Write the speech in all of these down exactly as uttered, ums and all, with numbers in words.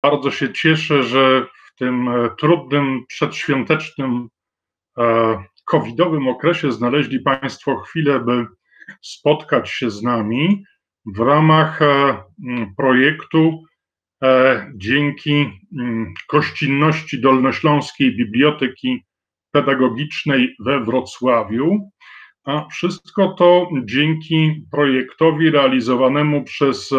Bardzo się cieszę, że w tym trudnym, przedświątecznym, covidowym okresie znaleźli Państwo chwilę, by spotkać się z nami w ramach projektu dzięki gościnności Dolnośląskiej Biblioteki Pedagogicznej we Wrocławiu, a wszystko to dzięki projektowi realizowanemu przez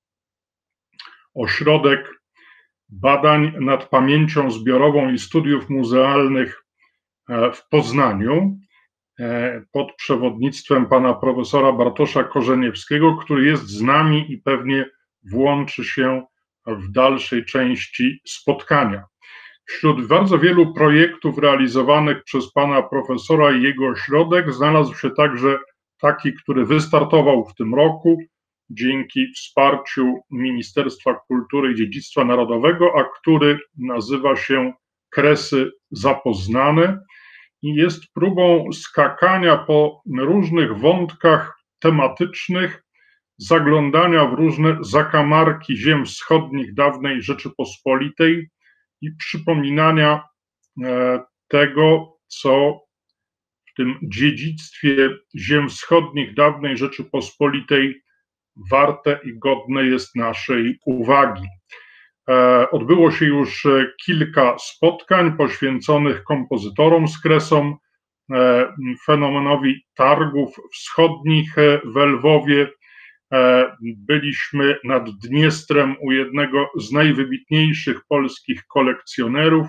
Ośrodek Badań nad Pamięcią Zbiorową i Studiów Muzealnych w Poznaniu pod przewodnictwem pana profesora Bartosza Korzeniewskiego, który jest z nami i pewnie włączy się w dalszej części spotkania. Wśród bardzo wielu projektów realizowanych przez pana profesora i jego ośrodek znalazł się także taki, który wystartował w tym roku dzięki wsparciu Ministerstwa Kultury i Dziedzictwa Narodowego, a który nazywa się Kresy Zapoznane i jest próbą skakania po różnych wątkach tematycznych, zaglądania w różne zakamarki ziem wschodnich dawnej Rzeczypospolitej i przypominania tego, co w tym dziedzictwie ziem wschodnich dawnej Rzeczypospolitej warte i godne jest naszej uwagi. Odbyło się już kilka spotkań poświęconych kompozytorom z Kresom, fenomenowi targów wschodnich w Lwowie. Byliśmy nad Dniestrem u jednego z najwybitniejszych polskich kolekcjonerów.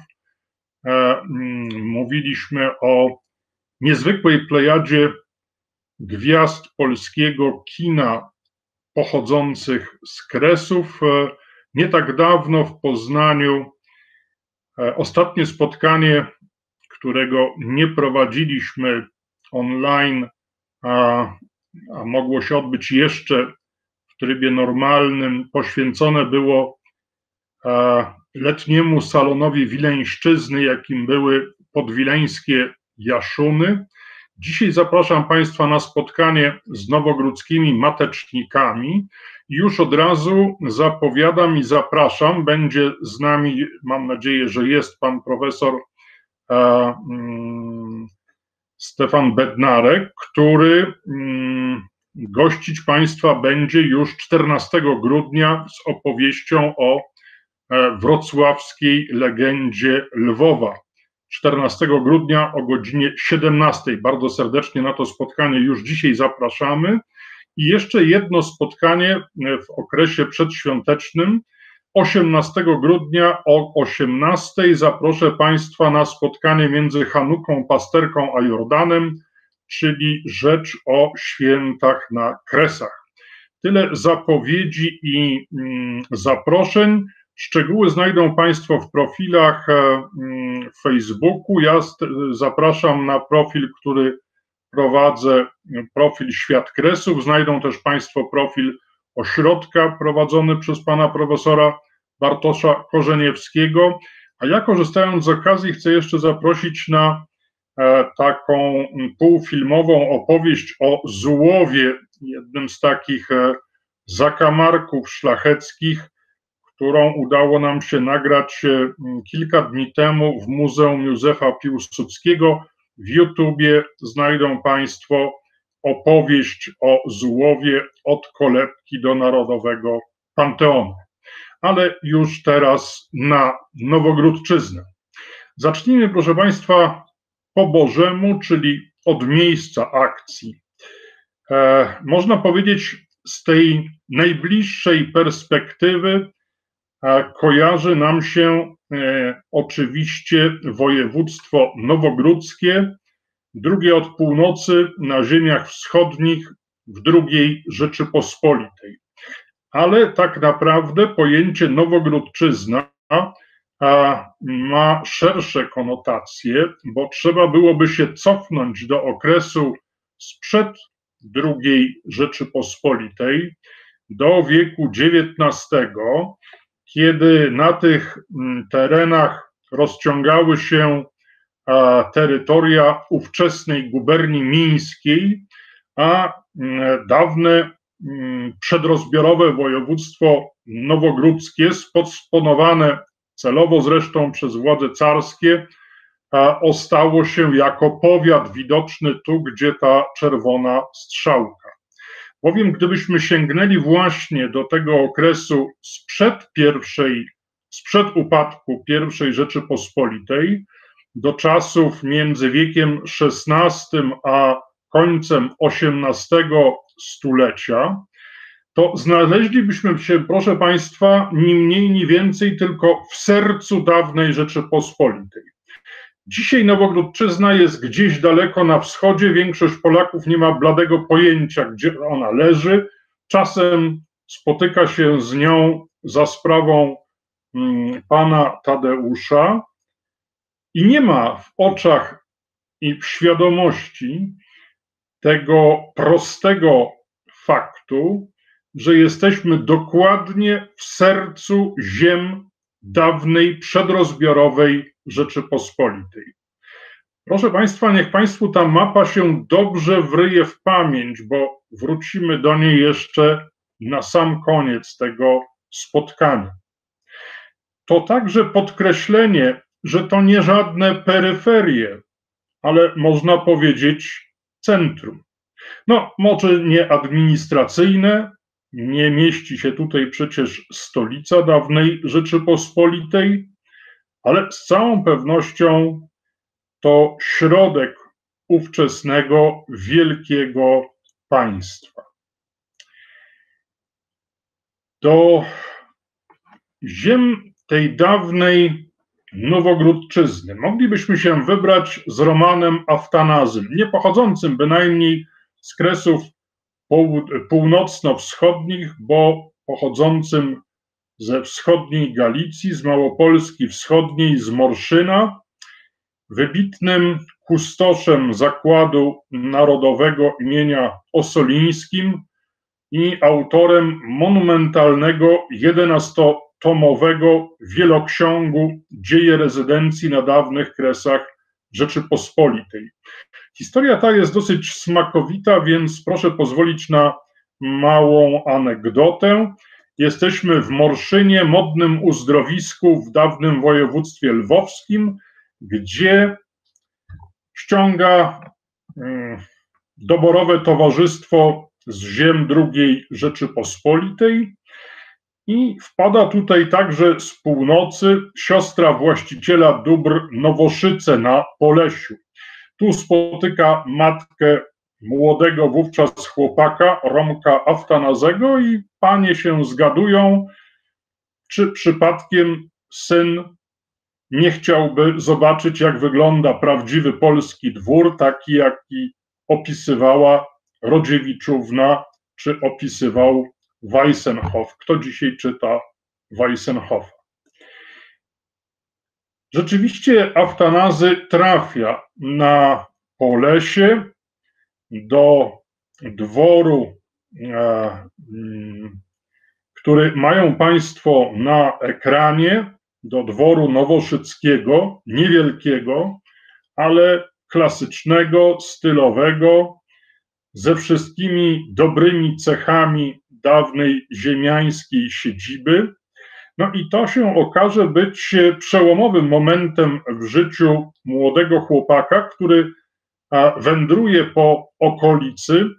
Mówiliśmy o niezwykłej plejadzie gwiazd polskiego kina pochodzących z Kresów. Nie tak dawno w Poznaniu ostatnie spotkanie, którego nie prowadziliśmy online, a, a mogło się odbyć jeszcze w trybie normalnym, poświęcone było a, letniemu salonowi wileńszczyzny, jakim były podwileńskie Jaszuny. Dzisiaj zapraszam Państwa na spotkanie z nowogródzkimi matecznikami. Już od razu zapowiadam i zapraszam, będzie z nami, mam nadzieję, że jest pan profesor e, mm, Stefan Bednarek, który mm, gościć Państwa będzie już czternastego grudnia z opowieścią o e, wrocławskiej legendzie Lwowa. czternastego grudnia o godzinie siedemnastej. Bardzo serdecznie na to spotkanie już dzisiaj zapraszamy. I jeszcze jedno spotkanie w okresie przedświątecznym. osiemnastego grudnia o osiemnastej zaproszę Państwa na spotkanie między Hanuką, Pasterką a Jordanem, czyli rzecz o świętach na Kresach. Tyle zapowiedzi i mm, zaproszeń. Szczegóły znajdą Państwo w profilach w Facebooku. Ja zapraszam na profil, który prowadzę, profil Świat Kresów. Znajdą też Państwo profil ośrodka prowadzony przez pana profesora Bartosza Korzeniewskiego. A ja, korzystając z okazji, chcę jeszcze zaprosić na taką półfilmową opowieść o Zułowie, jednym z takich zakamarków szlacheckich, którą udało nam się nagrać kilka dni temu w Muzeum Józefa Piłsudskiego. W YouTubie znajdą Państwo opowieść o Zułowie od kolebki do Narodowego Panteonu. Ale już teraz na Nowogródczyznę. Zacznijmy, proszę Państwa, po Bożemu, czyli od miejsca akcji. E, można powiedzieć, z tej najbliższej perspektywy a kojarzy nam się e, oczywiście województwo nowogródzkie, drugie od północy na ziemiach wschodnich w drugiej Rzeczypospolitej. Ale tak naprawdę pojęcie Nowogródczyzna a, ma szersze konotacje, bo trzeba byłoby się cofnąć do okresu sprzed drugiej Rzeczypospolitej, do wieku dziewiętnastego, kiedy na tych terenach rozciągały się terytoria ówczesnej guberni mińskiej, a dawne przedrozbiorowe województwo nowogródzkie, spodsponowane celowo zresztą przez władze carskie, ostało się jako powiat widoczny tu, gdzie ta czerwona strzałka. Bowiem gdybyśmy sięgnęli właśnie do tego okresu sprzed pierwszej, sprzed upadku pierwszej Rzeczypospolitej, do czasów między wiekiem szesnastym a końcem osiemnastego stulecia, to znaleźlibyśmy się, proszę Państwa, ni mniej, ni więcej, tylko w sercu dawnej Rzeczypospolitej. Dzisiaj Nowogródczyzna jest gdzieś daleko na wschodzie, większość Polaków nie ma bladego pojęcia, gdzie ona leży. Czasem spotyka się z nią za sprawą hmm, pana Tadeusza i nie ma w oczach i w świadomości tego prostego faktu, że jesteśmy dokładnie w sercu ziem dawnej, przedrozbiorowej Rzeczypospolitej. Proszę Państwa, niech Państwu ta mapa się dobrze wryje w pamięć, bo wrócimy do niej jeszcze na sam koniec tego spotkania. To także podkreślenie, że to nie żadne peryferie, ale można powiedzieć centrum. No, może nie administracyjne, nie mieści się tutaj przecież stolica dawnej Rzeczypospolitej, ale z całą pewnością to środek ówczesnego wielkiego państwa. Do ziem tej dawnej Nowogródczyzny moglibyśmy się wybrać z Romanem Aftanazym, nie pochodzącym bynajmniej z kresów północno-wschodnich, bo pochodzącym ze wschodniej Galicji, z Małopolski Wschodniej, z Morszyna, wybitnym kustoszem Zakładu Narodowego imienia Ossolińskim i autorem monumentalnego jedenastotomowego wieloksiągu Dzieje rezydencji na dawnych kresach Rzeczypospolitej. Historia ta jest dosyć smakowita, więc proszę pozwolić na małą anegdotę. Jesteśmy w Morszynie, modnym uzdrowisku w dawnym województwie lwowskim, gdzie ściąga doborowe towarzystwo z ziem drugiej Rzeczypospolitej i wpada tutaj także z północy siostra właściciela dóbr Nowoszyce na Polesiu. Tu spotyka matkę młodego wówczas chłopaka, Romka Aftanazego, i panie się zgadują, czy przypadkiem syn nie chciałby zobaczyć, jak wygląda prawdziwy polski dwór, taki jaki opisywała Rodziewiczówna, czy opisywał Weissenhoff. Kto dzisiaj czyta Weissenhoffa? Rzeczywiście Aftanazy trafia na Polesie, do dworu, który mają Państwo na ekranie, do dworu nowoszyckiego, niewielkiego, ale klasycznego, stylowego, ze wszystkimi dobrymi cechami dawnej ziemiańskiej siedziby. No i to się okaże być przełomowym momentem w życiu młodego chłopaka, który wędruje po okolicy,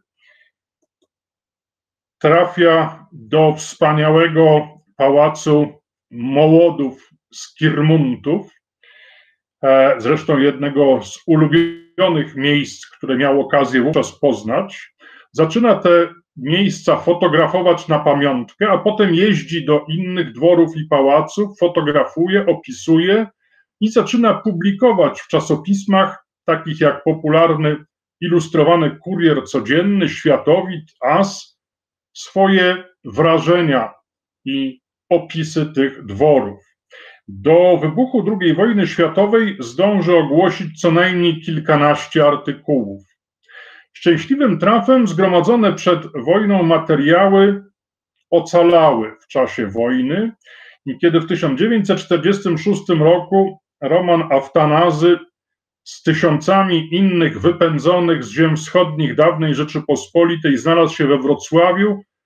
trafia do wspaniałego pałacu Mołodów z Kirmuntów, zresztą jednego z ulubionych miejsc, które miał okazję wówczas poznać. Zaczyna te miejsca fotografować na pamiątkę, a potem jeździ do innych dworów i pałaców, fotografuje, opisuje i zaczyna publikować w czasopismach takich jak popularny ilustrowany Kurier Codzienny, Światowid, As, swoje wrażenia i opisy tych dworów. Do wybuchu drugiej wojny światowej zdąży ogłosić co najmniej kilkanaście artykułów. Szczęśliwym trafem zgromadzone przed wojną materiały ocalały w czasie wojny i kiedy w tysiąc dziewięćset czterdziestym szóstym roku Roman Aftanazy z tysiącami innych wypędzonych z ziem wschodnich dawnej Rzeczypospolitej znalazł się we Wrocławiu,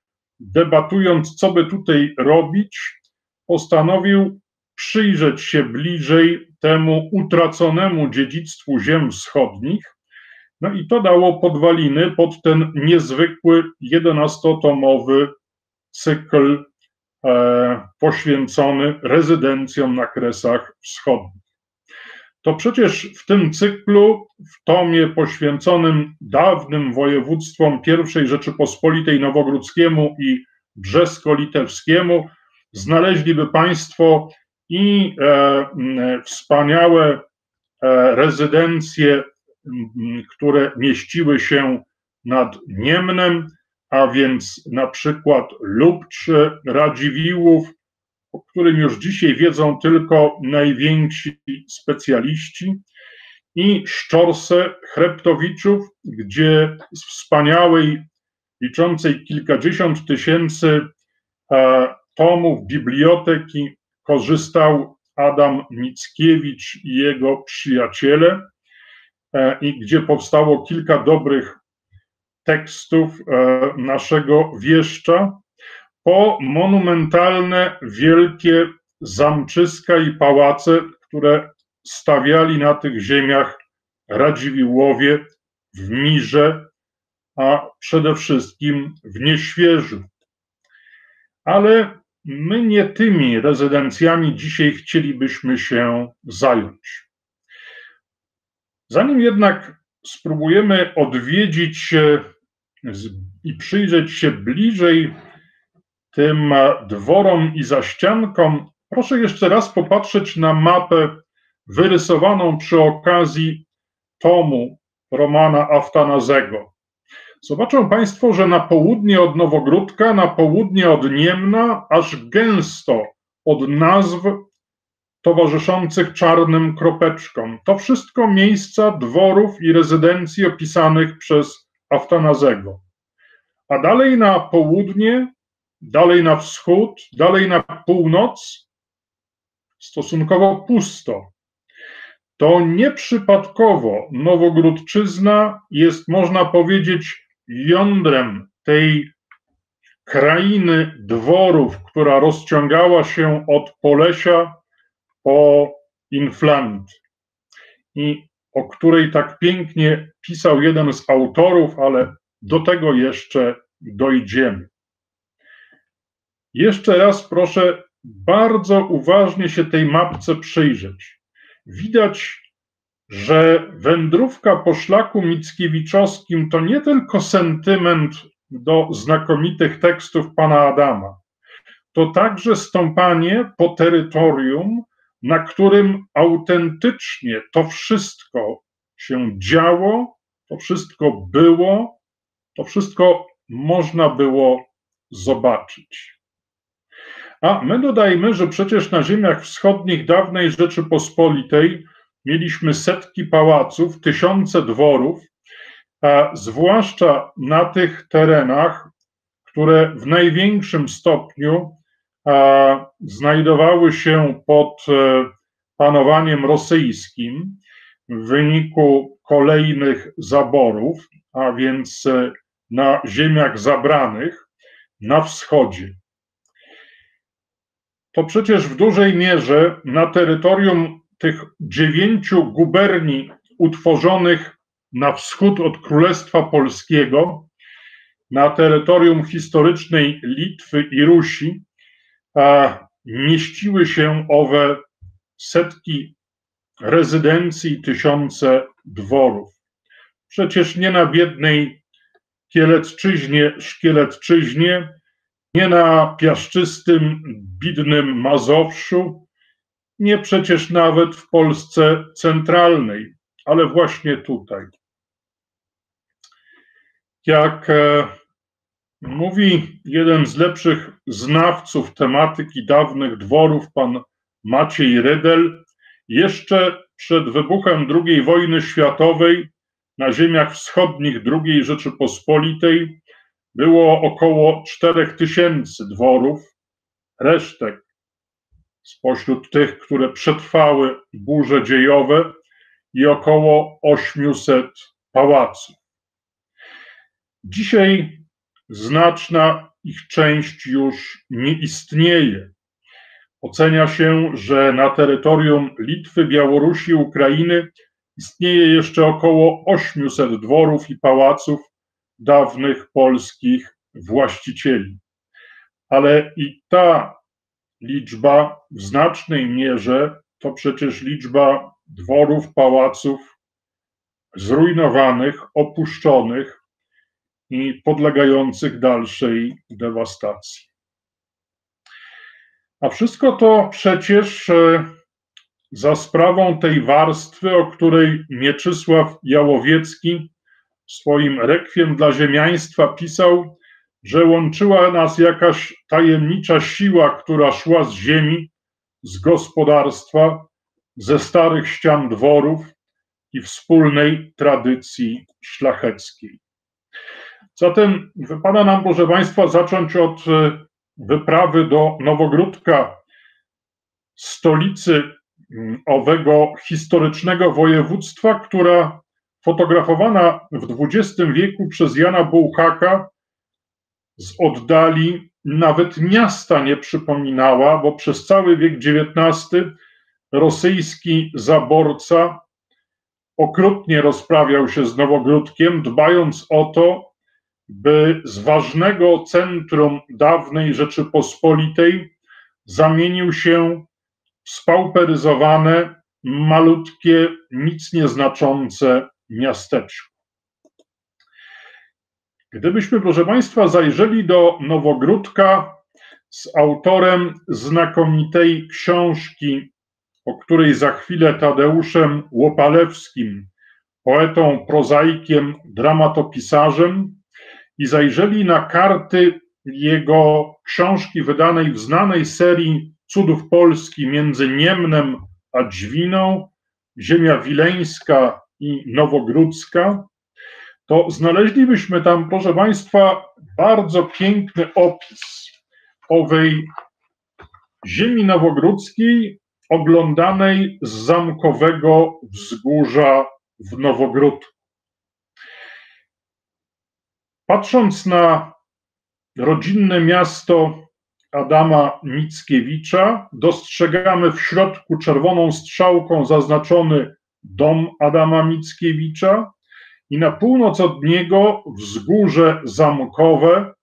debatując, co by tutaj robić, postanowił przyjrzeć się bliżej temu utraconemu dziedzictwu ziem wschodnich. No i to dało podwaliny pod ten niezwykły, jedenastotomowy cykl e, poświęcony rezydencjom na Kresach Wschodnich. To przecież w tym cyklu, w tomie poświęconym dawnym województwom pierwszej Rzeczypospolitej Nowogródzkiemu i Brzesko-Litewskiemu, znaleźliby Państwo i e, wspaniałe e, rezydencje, które mieściły się nad Niemnem, a więc na przykład Lubcz Radziwiłłów, o którym już dzisiaj wiedzą tylko najwięksi specjaliści, i Szczorsę Chreptowiczów, gdzie z wspaniałej, liczącej kilkadziesiąt tysięcy e, tomów biblioteki korzystał Adam Mickiewicz i jego przyjaciele, e, i gdzie powstało kilka dobrych tekstów e, naszego wieszcza, po monumentalne, wielkie zamczyska i pałace, które stawiali na tych ziemiach Radziwiłłowie w Mirze, a przede wszystkim w Nieświeżu. Ale my nie tymi rezydencjami dzisiaj chcielibyśmy się zająć. Zanim jednak spróbujemy odwiedzić i przyjrzeć się bliżej tym dworom i zaściankom, proszę jeszcze raz popatrzeć na mapę wyrysowaną przy okazji tomu Romana Aftanazego. Zobaczą Państwo, że na południe od Nowogródka, na południe od Niemna, aż gęsto od nazw towarzyszących czarnym kropeczkom. To wszystko miejsca dworów i rezydencji opisanych przez Aftanazego. A dalej na południe, dalej na wschód, dalej na północ stosunkowo pusto. To nieprzypadkowo Nowogródczyzna jest, można powiedzieć, jądrem tej krainy dworów, która rozciągała się od Polesia po Inflant i o której tak pięknie pisał jeden z autorów, ale do tego jeszcze dojdziemy. Jeszcze raz proszę bardzo uważnie się tej mapce przyjrzeć. Widać, że wędrówka po szlaku mickiewiczowskim to nie tylko sentyment do znakomitych tekstów pana Adama, to także stąpanie po terytorium, na którym autentycznie to wszystko się działo, to wszystko było, to wszystko można było zobaczyć. A my dodajmy, że przecież na ziemiach wschodnich dawnej Rzeczypospolitej mieliśmy setki pałaców, tysiące dworów, a zwłaszcza na tych terenach, które w największym stopniu a, znajdowały się pod e, panowaniem rosyjskim w wyniku kolejnych zaborów, a więc e, na ziemiach zabranych na wschodzie. To przecież w dużej mierze na terytorium tych dziewięciu guberni utworzonych na wschód od Królestwa Polskiego, na terytorium historycznej Litwy i Rusi, a mieściły się owe setki rezydencji, tysiące dworów. Przecież nie na biednej Kielecczyźnie, Szkieletczyźnie, nie na piaszczystym, bidnym Mazowszu, nie przecież nawet w Polsce centralnej, ale właśnie tutaj. Jak e, mówi jeden z lepszych znawców tematyki dawnych dworów, pan Maciej Rydel, jeszcze przed wybuchem drugiej wojny światowej na ziemiach wschodnich drugiej Rzeczypospolitej było około czterech tysięcy dworów, resztek spośród tych, które przetrwały burze dziejowe, i około osiemset pałaców. Dzisiaj znaczna ich część już nie istnieje. Ocenia się, że na terytorium Litwy, Białorusi i Ukrainy istnieje jeszcze około ośmiuset dworów i pałaców dawnych polskich właścicieli. Ale i ta liczba w znacznej mierze to przecież liczba dworów, pałaców zrujnowanych, opuszczonych i podlegających dalszej dewastacji. A wszystko to przecież za sprawą tej warstwy, o której Mieczysław Jałowiecki w swoim Rekwiem dla ziemiaństwa pisał, że łączyła nas jakaś tajemnicza siła, która szła z ziemi, z gospodarstwa, ze starych ścian dworów i wspólnej tradycji szlacheckiej. Zatem wypada nam, proszę Państwa, zacząć od wyprawy do Nowogródka, stolicy owego historycznego województwa, która fotografowana w dwudziestym wieku przez Jana Bułhaka z oddali nawet miasta nie przypominała, bo przez cały wiek dziewiętnasty rosyjski zaborca okrutnie rozprawiał się z Nowogródkiem, dbając o to, by z ważnego centrum dawnej Rzeczypospolitej zamienił się w spauperyzowane, malutkie, nic nieznaczące miasteczko. Gdybyśmy, proszę Państwa, zajrzeli do Nowogródka z autorem znakomitej książki, o której za chwilę Tadeuszem Łopalewskim, poetą, prozaikiem, dramatopisarzem, i zajrzeli na karty jego książki wydanej w znanej serii Cudów Polski między Niemnem a Dźwiną, ziemia wileńska i nowogródzka, to znaleźlibyśmy tam, proszę Państwa, bardzo piękny opis owej ziemi nowogródzkiej oglądanej z zamkowego wzgórza w Nowogródku. Patrząc na rodzinne miasto Adama Mickiewicza, dostrzegamy w środku czerwoną strzałką zaznaczony dom Adama Mickiewicza i na północ od niego wzgórze zamkowe,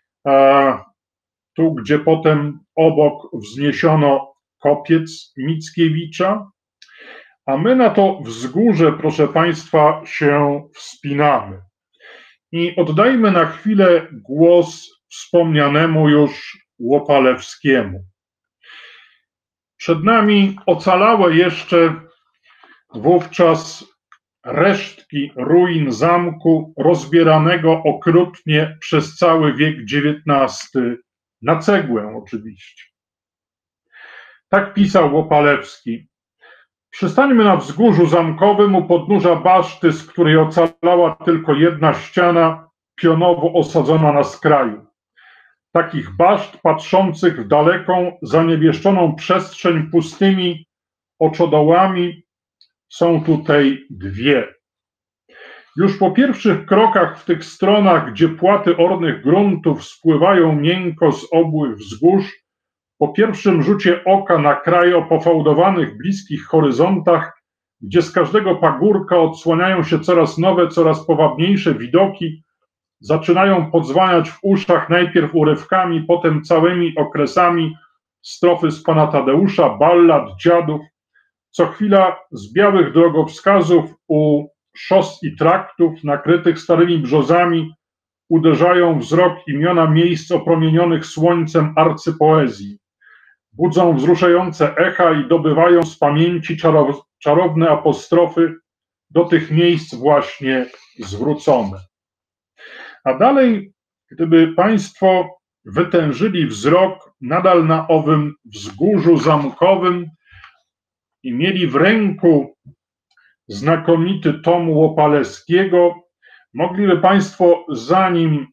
tu gdzie potem obok wzniesiono kopiec Mickiewicza, a my na to wzgórze, proszę Państwa, się wspinamy. I oddajmy na chwilę głos wspomnianemu już Łopalewskiemu. Przed nami ocalałe jeszcze wówczas resztki ruin zamku rozbieranego okrutnie przez cały wiek dziewiętnasty, na cegłę oczywiście. Tak pisał Łopalewski. Przystańmy na wzgórzu zamkowym u podnóża baszty, z której ocalała tylko jedna ściana, pionowo osadzona na skraju. Takich baszt patrzących w daleką, zaniebieszczoną przestrzeń pustymi oczodołami są tutaj dwie. Już po pierwszych krokach w tych stronach, gdzie płaty ornych gruntów spływają miękko z obłych wzgórz, po pierwszym rzucie oka na kraje o pofałdowanych, bliskich horyzontach, gdzie z każdego pagórka odsłaniają się coraz nowe, coraz powabniejsze widoki, zaczynają podzwaniać w uszach najpierw urywkami, potem całymi okresami strofy z pana Tadeusza, ballad, dziadów. Co chwila z białych drogowskazów u szos i traktów nakrytych starymi brzozami uderzają wzrok imiona miejsc opromienionych słońcem arcypoezji. Budzą wzruszające echa i dobywają z pamięci czarow, czarowne apostrofy do tych miejsc właśnie zwrócone. A dalej, gdyby Państwo wytężyli wzrok nadal na owym wzgórzu zamkowym i mieli w ręku znakomity tom Łopalewskiego, mogliby Państwo za nim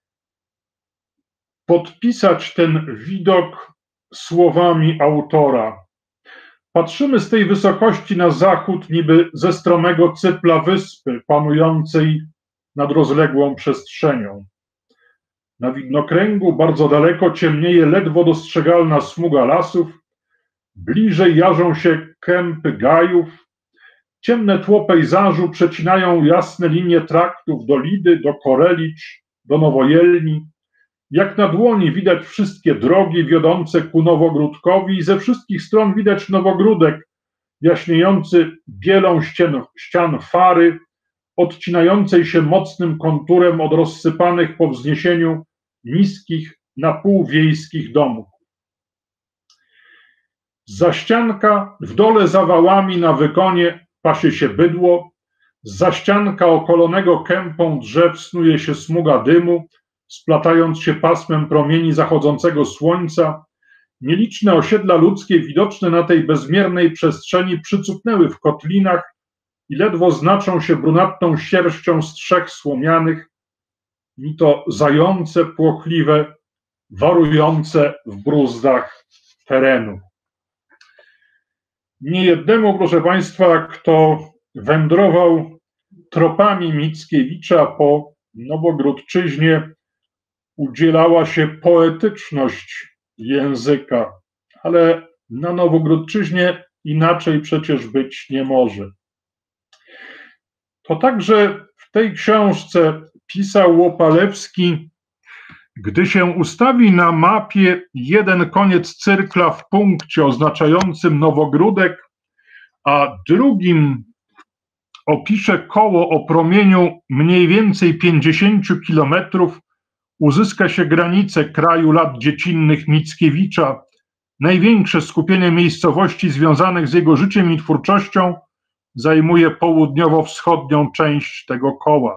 podpisać ten widok słowami autora. Patrzymy z tej wysokości na zachód, niby ze stromego cypla wyspy panującej nad rozległą przestrzenią. Na widnokręgu bardzo daleko ciemnieje ledwo dostrzegalna smuga lasów, bliżej jarzą się kępy gajów, ciemne tło pejzażu przecinają jasne linie traktów do Lidy, do Korelicz, do Nowojelni. Jak na dłoni widać wszystkie drogi wiodące ku Nowogródkowi i ze wszystkich stron widać Nowogródek, jaśniejący bielą ścian, ścian fary, odcinającej się mocnym konturem od rozsypanych po wzniesieniu niskich, napółwiejskich domów. Zza ścianka w dole za wałami na wykonie pasie się bydło, zza ścianka okolonego kępą drzew snuje się smuga dymu, splatając się pasmem promieni zachodzącego słońca. Nieliczne osiedla ludzkie widoczne na tej bezmiernej przestrzeni przycupnęły w kotlinach i ledwo znaczą się brunatną sierścią strzech słomianych, ni to zające płochliwe, warujące w bruzdach terenu. Niejednemu, proszę Państwa, kto wędrował tropami Mickiewicza po Nowogródczyźnie, udzielała się poetyczność języka, ale na Nowogródczyźnie inaczej przecież być nie może. To także w tej książce pisał Łopalewski, gdy się ustawi na mapie jeden koniec cyrkla w punkcie oznaczającym Nowogródek, a drugim opisze koło o promieniu mniej więcej pięćdziesięciu kilometrów, uzyska się granicę kraju lat dziecinnych Mickiewicza, największe skupienie miejscowości związanych z jego życiem i twórczością zajmuje południowo-wschodnią część tego koła.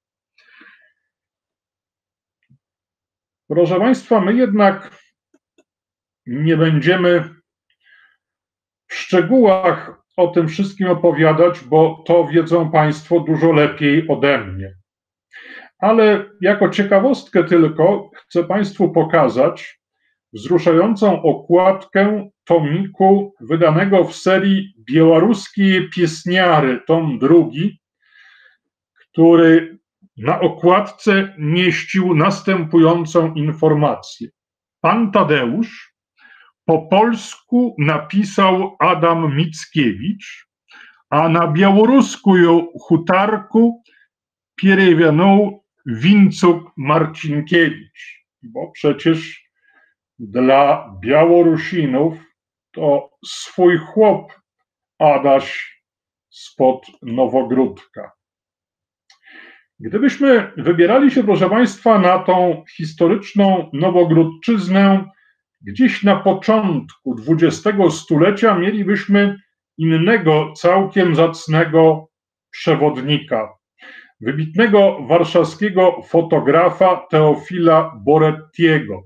Proszę Państwa, my jednak nie będziemy w szczegółach o tym wszystkim opowiadać, bo to wiedzą Państwo dużo lepiej ode mnie. Ale jako ciekawostkę tylko chcę Państwu pokazać wzruszającą okładkę tomiku wydanego w serii Białoruskie Piesniary, tom drugi, który na okładce mieścił następującą informację. Pan Tadeusz po polsku napisał Adam Mickiewicz, a na białorusku hutarku pierewianął Wincuk Marcinkiewicz, bo przecież dla Białorusinów to swój chłop Adaś spod Nowogródka. Gdybyśmy wybierali się, proszę Państwa, na tą historyczną Nowogródczyznę gdzieś na początku dwudziestego stulecia, mielibyśmy innego, całkiem zacnego przewodnika, wybitnego warszawskiego fotografa Teofila Borettiego.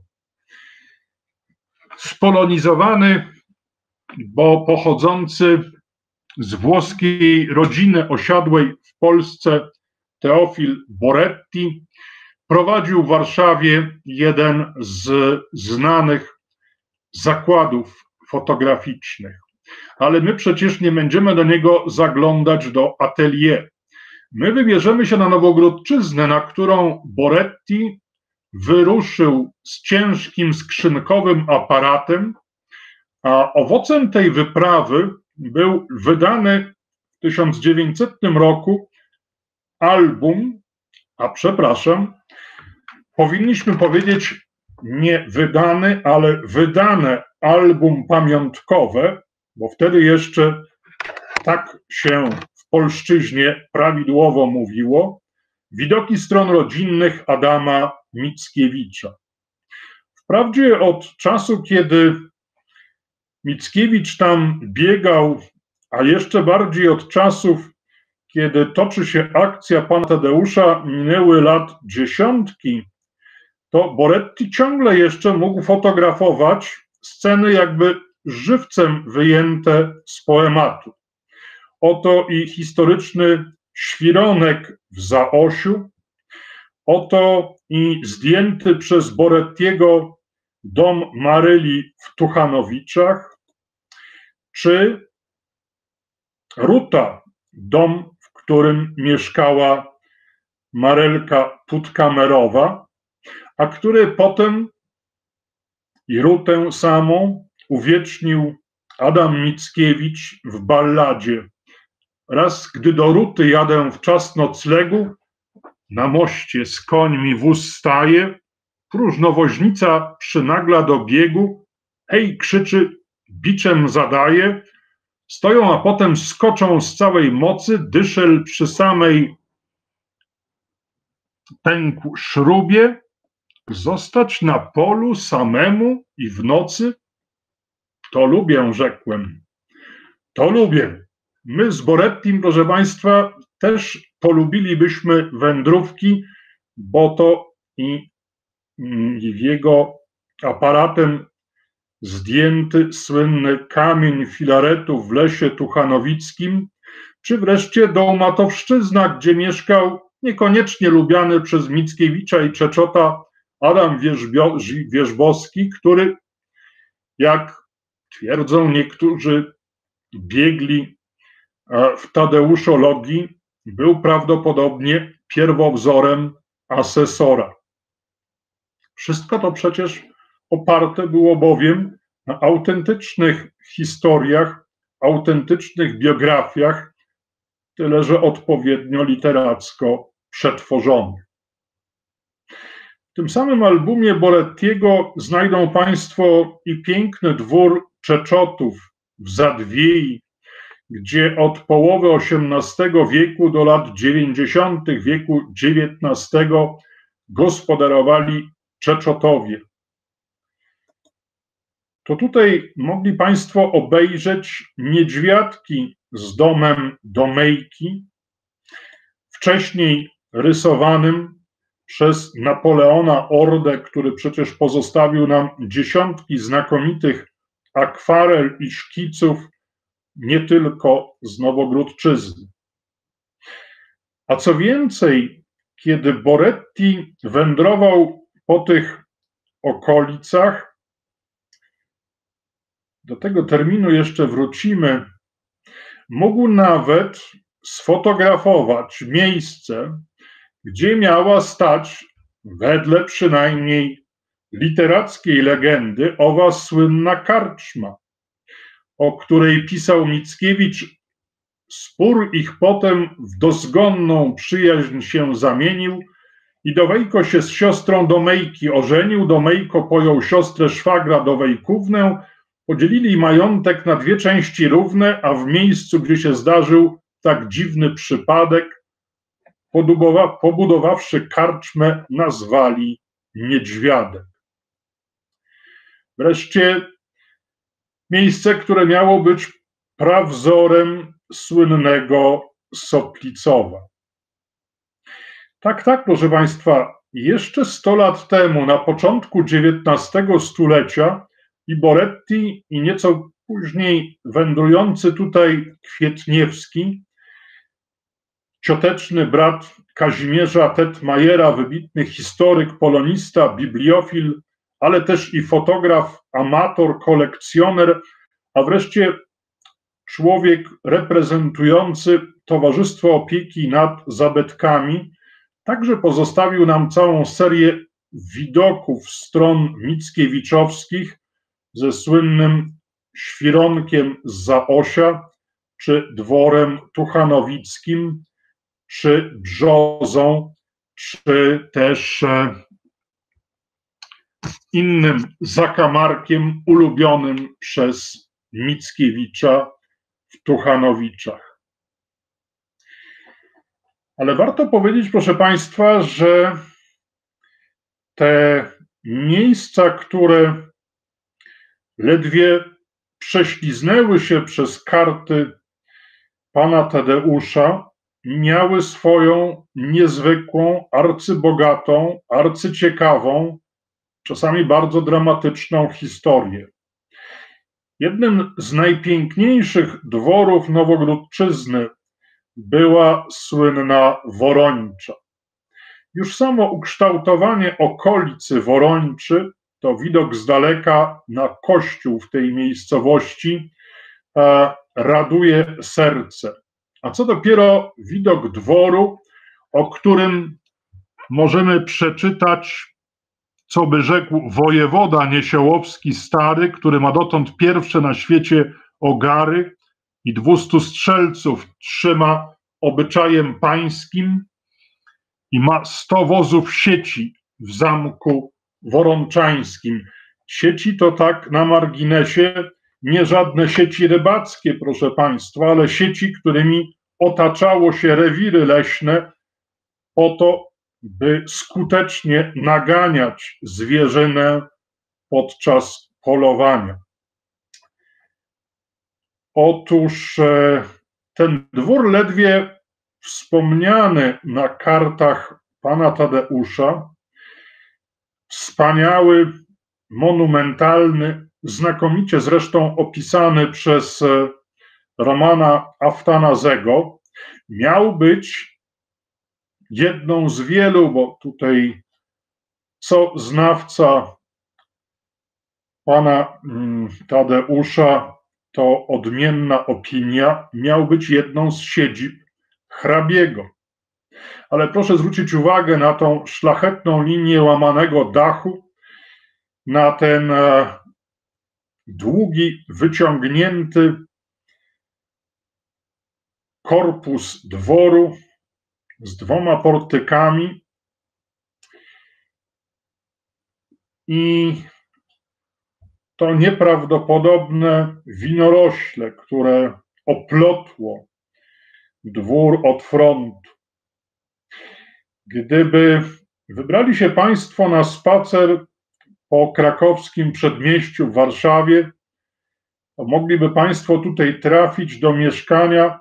Spolonizowany, bo pochodzący z włoskiej rodziny osiadłej w Polsce, Teofil Boretti prowadził w Warszawie jeden z znanych zakładów fotograficznych. Ale my przecież nie będziemy do niego zaglądać do atelier. My wybierzemy się na Nowogródczyznę, na którą Boretti wyruszył z ciężkim skrzynkowym aparatem, a owocem tej wyprawy był wydany w tysiąc dziewięćsetnym roku album, a przepraszam, powinniśmy powiedzieć nie wydany, ale wydane album pamiątkowe, bo wtedy jeszcze tak się w polszczyźnie prawidłowo mówiło, Widoki stron rodzinnych Adama Mickiewicza. Wprawdzie od czasu, kiedy Mickiewicz tam biegał, a jeszcze bardziej od czasów, kiedy toczy się akcja pana Tadeusza, minęły lat dziesiątki, to Boretti ciągle jeszcze mógł fotografować sceny jakby żywcem wyjęte z poematu. Oto i historyczny Świronek w Zaosiu, oto i zdjęty przez Borettiego dom Maryli w Tuchanowiczach, czy Ruta, dom, w którym mieszkała Marelka Putkamerowa, a który potem i rutę samą uwiecznił Adam Mickiewicz w balladzie. Raz, gdy do Ruty jadę w czas noclegu, na moście z końmi wóz staje, próżnowoźnica przynagla do biegu, hej, krzyczy, biczem zadaje, stoją, a potem skoczą z całej mocy, dyszel przy samej pękł śrubie, zostać na polu samemu i w nocy? To lubię, rzekłem, to lubię. My z Borettim, proszę Państwa, też polubilibyśmy wędrówki, bo to i, i w jego aparatem zdjęty słynny kamień filaretu w lesie tuchanowickim, czy wreszcie Dołmatowszczyzna, gdzie mieszkał niekoniecznie lubiany przez Mickiewicza i Czeczota Adam Wierzbio, Wierzbowski, który, jak twierdzą niektórzy biegli w tadeuszologii, był prawdopodobnie pierwowzorem asesora. Wszystko to przecież oparte było bowiem na autentycznych historiach, autentycznych biografiach, tyle że odpowiednio literacko przetworzonych. W tym samym albumie Borettiego znajdą Państwo i piękny dwór Czeczotów w Zadwiei, gdzie od połowy osiemnastego wieku do lat dziewięćdziesiątych wieku dziewiętnastego gospodarowali Czeczotowie. To tutaj mogli Państwo obejrzeć niedźwiadki z domem Domejki, wcześniej rysowanym przez Napoleona Ordę, który przecież pozostawił nam dziesiątki znakomitych akwarel i szkiców, nie tylko z Nowogródczyzny. A co więcej, kiedy Boretti wędrował po tych okolicach, do tego terminu jeszcze wrócimy, mógł nawet sfotografować miejsce, gdzie miała stać, wedle przynajmniej literackiej legendy, owa słynna karczma, o której pisał Mickiewicz, spór ich potem w dozgonną przyjaźń się zamienił i Dowejko się z siostrą Domejki ożenił, Domejko pojął siostrę szwagra Dowejkównę, podzielili majątek na dwie części równe, a w miejscu, gdzie się zdarzył tak dziwny przypadek, pobudowa, pobudowawszy karczmę, nazwali Niedźwiadek. Wreszcie miejsce, które miało być prawzorem słynnego Soplicowa. Tak, tak, proszę Państwa, jeszcze sto lat temu, na początku dziewiętnastego stulecia, i Boretti, i nieco później wędrujący tutaj Kwietniewski, cioteczny brat Kazimierza Tetmajera, wybitny historyk, polonista, bibliofil, ale też i fotograf, amator, kolekcjoner, a wreszcie człowiek reprezentujący Towarzystwo Opieki nad Zabytkami, także pozostawił nam całą serię widoków stron mickiewiczowskich ze słynnym Świronkiem z Zaosia, czy dworem tuchanowickim, czy Brzozą, czy też innym zakamarkiem ulubionym przez Mickiewicza w Tuchanowiczach. Ale warto powiedzieć, proszę Państwa, że te miejsca, które ledwie prześliznęły się przez karty pana Tadeusza, miały swoją niezwykłą, arcybogatą, arcyciekawą, czasami bardzo dramatyczną historię. Jednym z najpiękniejszych dworów Nowogródczyzny była słynna Worończa. Już samo ukształtowanie okolicy Worończy, to widok z daleka na kościół w tej miejscowości, e, raduje serce. A co dopiero widok dworu, o którym możemy przeczytać co by rzekł wojewoda Niesiołowski stary, który ma dotąd pierwsze na świecie ogary i dwustu strzelców trzyma obyczajem pańskim i ma sto wozów sieci w zamku worączańskim. Sieci to tak na marginesie, nie żadne sieci rybackie, proszę państwa, ale sieci, którymi otaczało się rewiry leśne po to, by skutecznie naganiać zwierzynę podczas polowania. Otóż ten dwór ledwie wspomniany na kartach pana Tadeusza, wspaniały, monumentalny, znakomicie zresztą opisany przez Romana Aftanazego, miał być jedną z wielu, bo tutaj co znawca pana Tadeusza, to odmienna opinia, miał być jedną z siedzib hrabiego. Ale proszę zwrócić uwagę na tą szlachetną linię łamanego dachu, na ten długi, wyciągnięty korpus dworu z dwoma portykami i to nieprawdopodobne winorośle, które oplotło dwór od frontu. Gdyby wybrali się państwo na spacer po krakowskim przedmieściu w Warszawie, to mogliby państwo tutaj trafić do mieszkania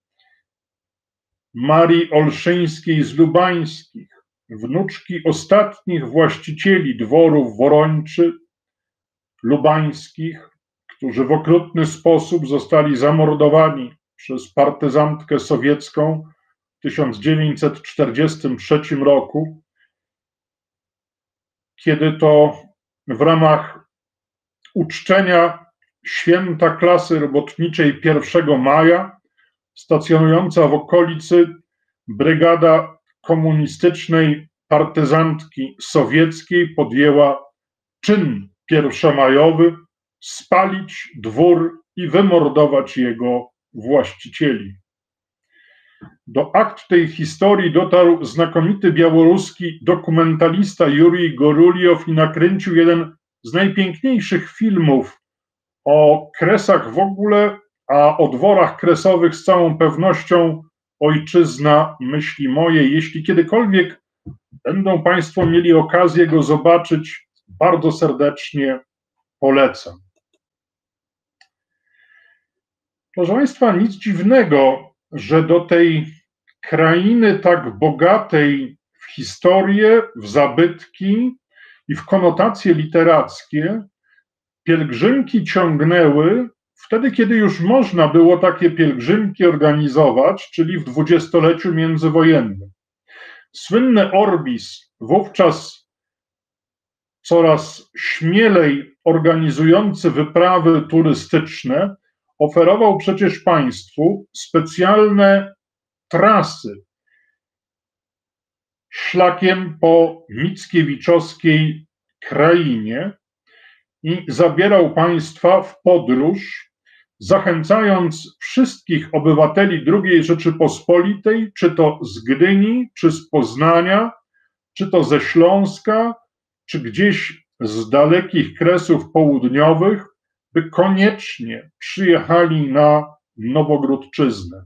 Marii Olszyńskiej z Lubańskich, wnuczki ostatnich właścicieli dworów Worończy lubańskich, którzy w okrutny sposób zostali zamordowani przez partyzantkę sowiecką w tysiąc dziewięćset czterdziestym trzecim roku, kiedy to w ramach uczczenia święta klasy robotniczej pierwszego maja stacjonująca w okolicy brygada komunistycznej partyzantki sowieckiej podjęła czyn pierwszomajowy, spalić dwór i wymordować jego właścicieli. Do akt tej historii dotarł znakomity białoruski dokumentalista Jurij Goruliow i nakręcił jeden z najpiękniejszych filmów o Kresach w ogóle, a o dworach kresowych z całą pewnością ojczyzna myśli moje. Jeśli kiedykolwiek będą państwo mieli okazję go zobaczyć, bardzo serdecznie polecam. Proszę państwa, nic dziwnego, że do tej krainy tak bogatej w historię, w zabytki i w konotacje literackie pielgrzymki ciągnęły wtedy, kiedy już można było takie pielgrzymki organizować, czyli w dwudziestoleciu międzywojennym. Słynny Orbis, wówczas coraz śmielej organizujący wyprawy turystyczne, oferował przecież państwu specjalne trasy szlakiem po mickiewiczowskiej krainie i zabierał państwa w podróż, zachęcając wszystkich obywateli drugiej Rzeczypospolitej, czy to z Gdyni, czy z Poznania, czy to ze Śląska, czy gdzieś z dalekich kresów południowych, by koniecznie przyjechali na Nowogródczyznę.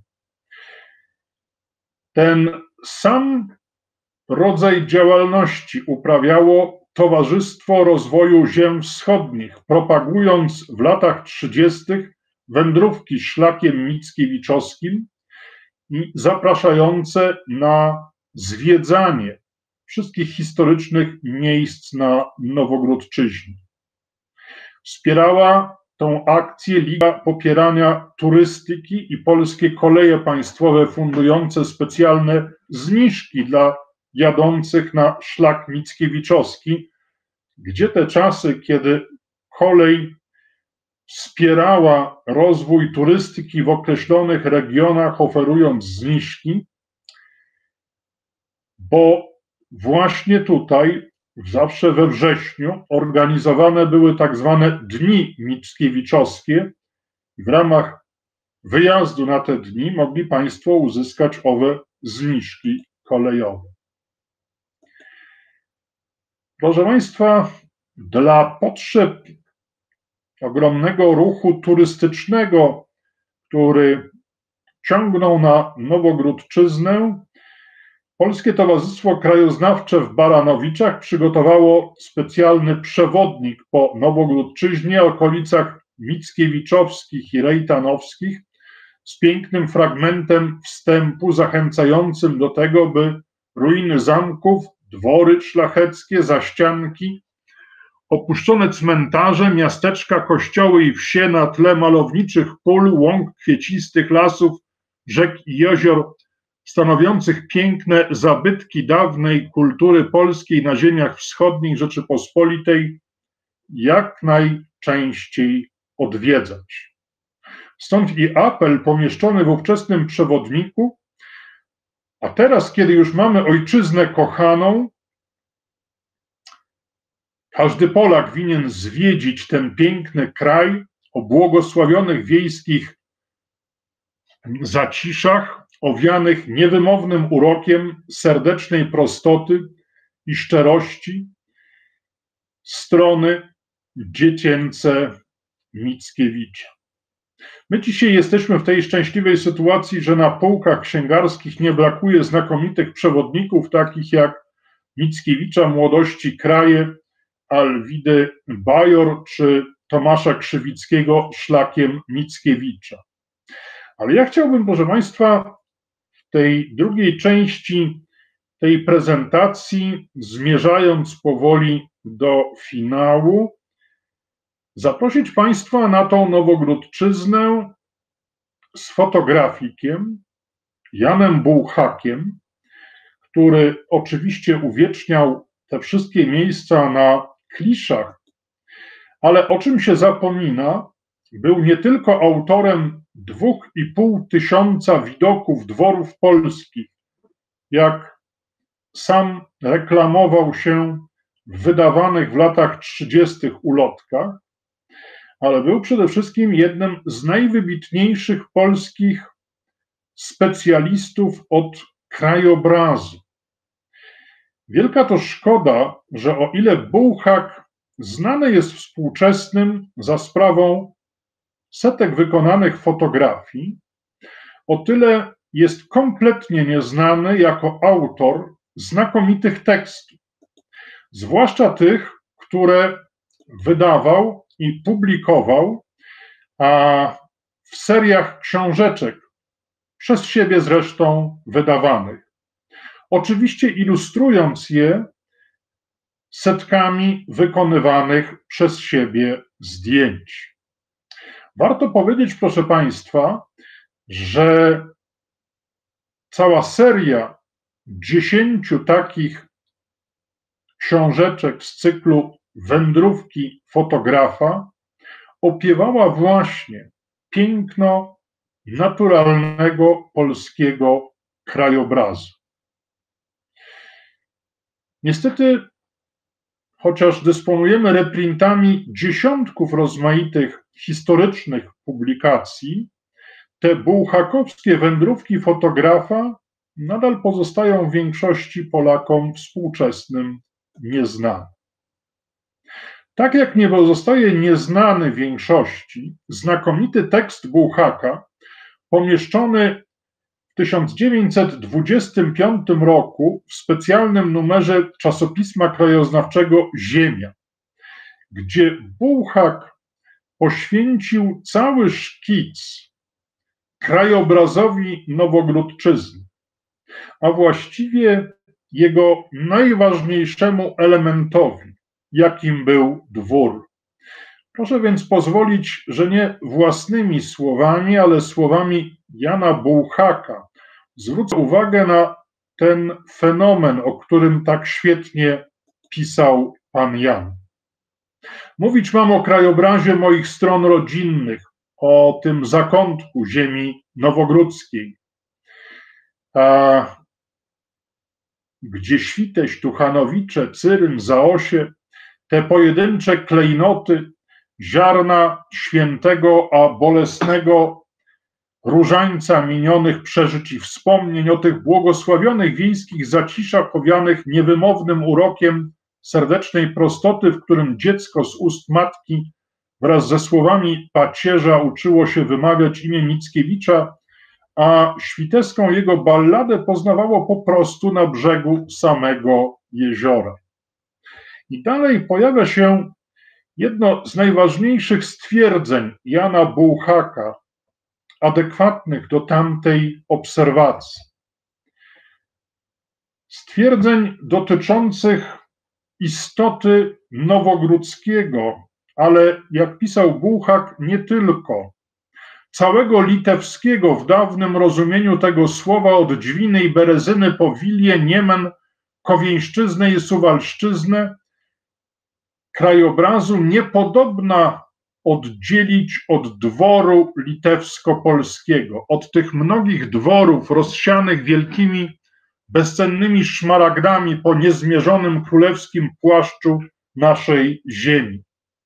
Ten sam rodzaj działalności uprawiało Towarzystwo Rozwoju Ziem Wschodnich, propagując w latach trzydziestych wędrówki szlakiem mickiewiczowskim i zapraszające na zwiedzanie wszystkich historycznych miejsc na Nowogródczyźnie. Wspierała tą akcję Liga Popierania Turystyki i Polskie Koleje Państwowe fundujące specjalne zniżki dla jadących na szlak mickiewiczowski, gdzie te czasy, kiedy kolej wspierała rozwój turystyki w określonych regionach, oferując zniżki, bo właśnie tutaj zawsze we wrześniu organizowane były tak zwane Dni Mickiewiczowskie i w ramach wyjazdu na te dni mogli Państwo uzyskać owe zniżki kolejowe. Proszę Państwa, dla potrzeb ogromnego ruchu turystycznego, który ciągnął na Nowogródczyznę, Polskie Towarzystwo Krajoznawcze w Baranowiczach przygotowało specjalny przewodnik po Nowogródczyźnie, okolicach Mickiewiczowskich i Rejtanowskich z pięknym fragmentem wstępu zachęcającym do tego, by ruiny zamków, dwory szlacheckie, zaścianki, opuszczone cmentarze, miasteczka, kościoły i wsie na tle malowniczych pól, łąk, kwiecistych lasów, rzek i jezior, stanowiących piękne zabytki dawnej kultury polskiej na ziemiach wschodnich Rzeczypospolitej, jak najczęściej odwiedzać. Stąd i apel pomieszczony w ówczesnym przewodniku, a teraz, kiedy już mamy ojczyznę kochaną, każdy Polak winien zwiedzić ten piękny kraj o błogosławionych wiejskich zaciszach, owianych niewymownym urokiem serdecznej prostoty i szczerości, strony dziecięce Mickiewicza. My dzisiaj jesteśmy w tej szczęśliwej sytuacji, że na półkach księgarskich nie brakuje znakomitych przewodników, takich jak Mickiewicza Młodości Kraje, Alwidy Bajor czy Tomasza Krzywickiego Szlakiem Mickiewicza. Ale ja chciałbym, proszę Państwa, w tej drugiej części tej prezentacji, zmierzając powoli do finału, zaprosić Państwa na tą Nowogródczyznę z fotografikiem Janem Bułhakiem, który oczywiście uwieczniał te wszystkie miejsca na kliszach, ale o czym się zapomina, był nie tylko autorem dwóch i pół tysiąca widoków dworów polskich, jak sam reklamował się w wydawanych w latach trzydziestych ulotkach, ale był przede wszystkim jednym z najwybitniejszych polskich specjalistów od krajobrazu. Wielka to szkoda, że o ile Bułhak znany jest współczesnym za sprawą setek wykonanych fotografii, o tyle jest kompletnie nieznany jako autor znakomitych tekstów, zwłaszcza tych, które wydawał i publikował a w seriach książeczek, przez siebie zresztą wydawanych. Oczywiście ilustrując je setkami wykonywanych przez siebie zdjęć. Warto powiedzieć, proszę Państwa, że cała seria dziesięciu takich książeczek z cyklu Wędrówki fotografa opiewała właśnie piękno naturalnego polskiego krajobrazu. Niestety, chociaż dysponujemy reprintami dziesiątków rozmaitych historycznych publikacji, te bułhakowskie wędrówki fotografa nadal pozostają w większości Polakom współczesnym nieznane. Tak jak nie pozostaje nieznany większości znakomity tekst Bułhaka, pomieszczony w tysiąc dziewięćset dwudziestym piątym roku w specjalnym numerze czasopisma krajoznawczego Ziemia, gdzie Bułhak poświęcił cały szkic krajobrazowi Nowogródczyzny, a właściwie jego najważniejszemu elementowi, jakim był dwór. Proszę więc pozwolić, że nie własnymi słowami, ale słowami Jana Bułhaka zwrócę uwagę na ten fenomen, o którym tak świetnie pisał pan Jan. Mówić mam o krajobrazie moich stron rodzinnych, o tym zakątku ziemi nowogródzkiej. A gdzie Świteś, Tuchanowicze, Cyryn, Zaosie, te pojedyncze klejnoty, ziarna świętego, a bolesnego różańca minionych przeżyć i wspomnień, o tych błogosławionych wiejskich zaciszach owianych niewymownym urokiem serdecznej prostoty, w którym dziecko z ust matki wraz ze słowami pacierza uczyło się wymawiać imię Mickiewicza, a świteską jego balladę poznawało po prostu na brzegu samego jeziora. I dalej pojawia się jedno z najważniejszych stwierdzeń Jana Bułhaka, adekwatnych do tamtej obserwacji. Stwierdzeń dotyczących istoty Nowogródzkiego, ale jak pisał Bułhak, nie tylko, całego litewskiego w dawnym rozumieniu tego słowa od Dźwiny i Berezyny po Wilię, Niemen, Kowieńszczyznę i Suwalszczyznę, krajobrazu niepodobna oddzielić od dworu litewsko-polskiego, od tych mnogich dworów rozsianych wielkimi, bezcennymi szmaragdami po niezmierzonym królewskim płaszczu naszej ziemi.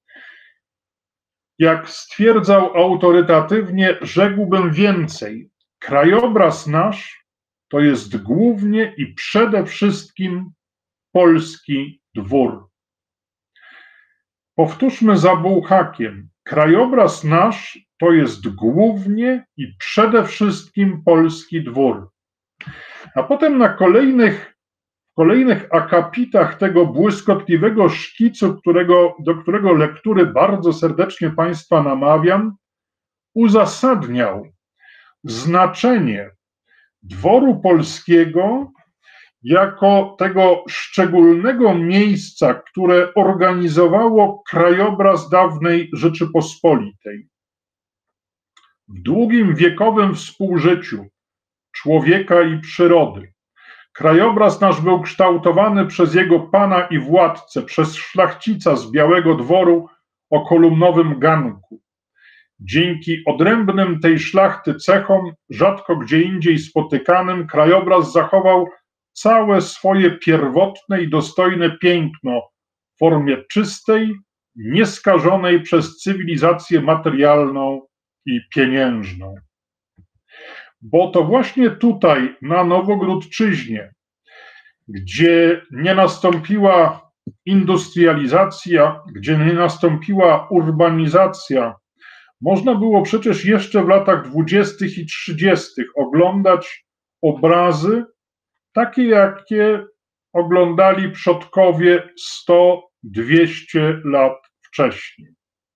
Jak stwierdzał autorytatywnie, rzekłbym więcej, krajobraz nasz to jest głównie i przede wszystkim polski dwór. Powtórzmy za Bułhakiem, krajobraz nasz to jest głównie i przede wszystkim polski dwór. A potem na kolejnych, kolejnych akapitach tego błyskotliwego szkicu, którego, do którego lektury bardzo serdecznie Państwa namawiam, uzasadniał znaczenie dworu polskiego jako tego szczególnego miejsca, które organizowało krajobraz dawnej Rzeczypospolitej. W długim wiekowym współżyciu człowieka i przyrody krajobraz nasz był kształtowany przez jego pana i władcę, przez szlachcica z Białego Dworu o kolumnowym ganku. Dzięki odrębnym tej szlachty cechom, rzadko gdzie indziej spotykanym, krajobraz zachował całe swoje pierwotne i dostojne piękno w formie czystej, nieskażonej przez cywilizację materialną i pieniężną. Bo to właśnie tutaj, na Nowogródczyźnie, gdzie nie nastąpiła industrializacja, gdzie nie nastąpiła urbanizacja, można było przecież jeszcze w latach dwudziestych i trzydziestych oglądać obrazy, takie jakie oglądali przodkowie sto dwieście lat wcześniej.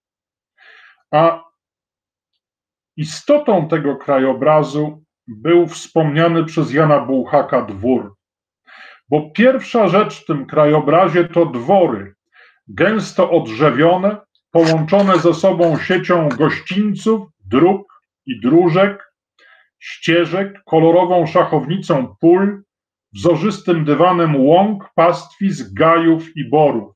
A istotą tego krajobrazu był wspomniany przez Jana Bułhaka dwór. Bo pierwsza rzecz w tym krajobrazie to dwory, gęsto odrzewione, połączone ze sobą siecią gościńców, dróg i dróżek, ścieżek, kolorową szachownicą pól, wzorzystym dywanem łąk, pastwisk, gajów i borów.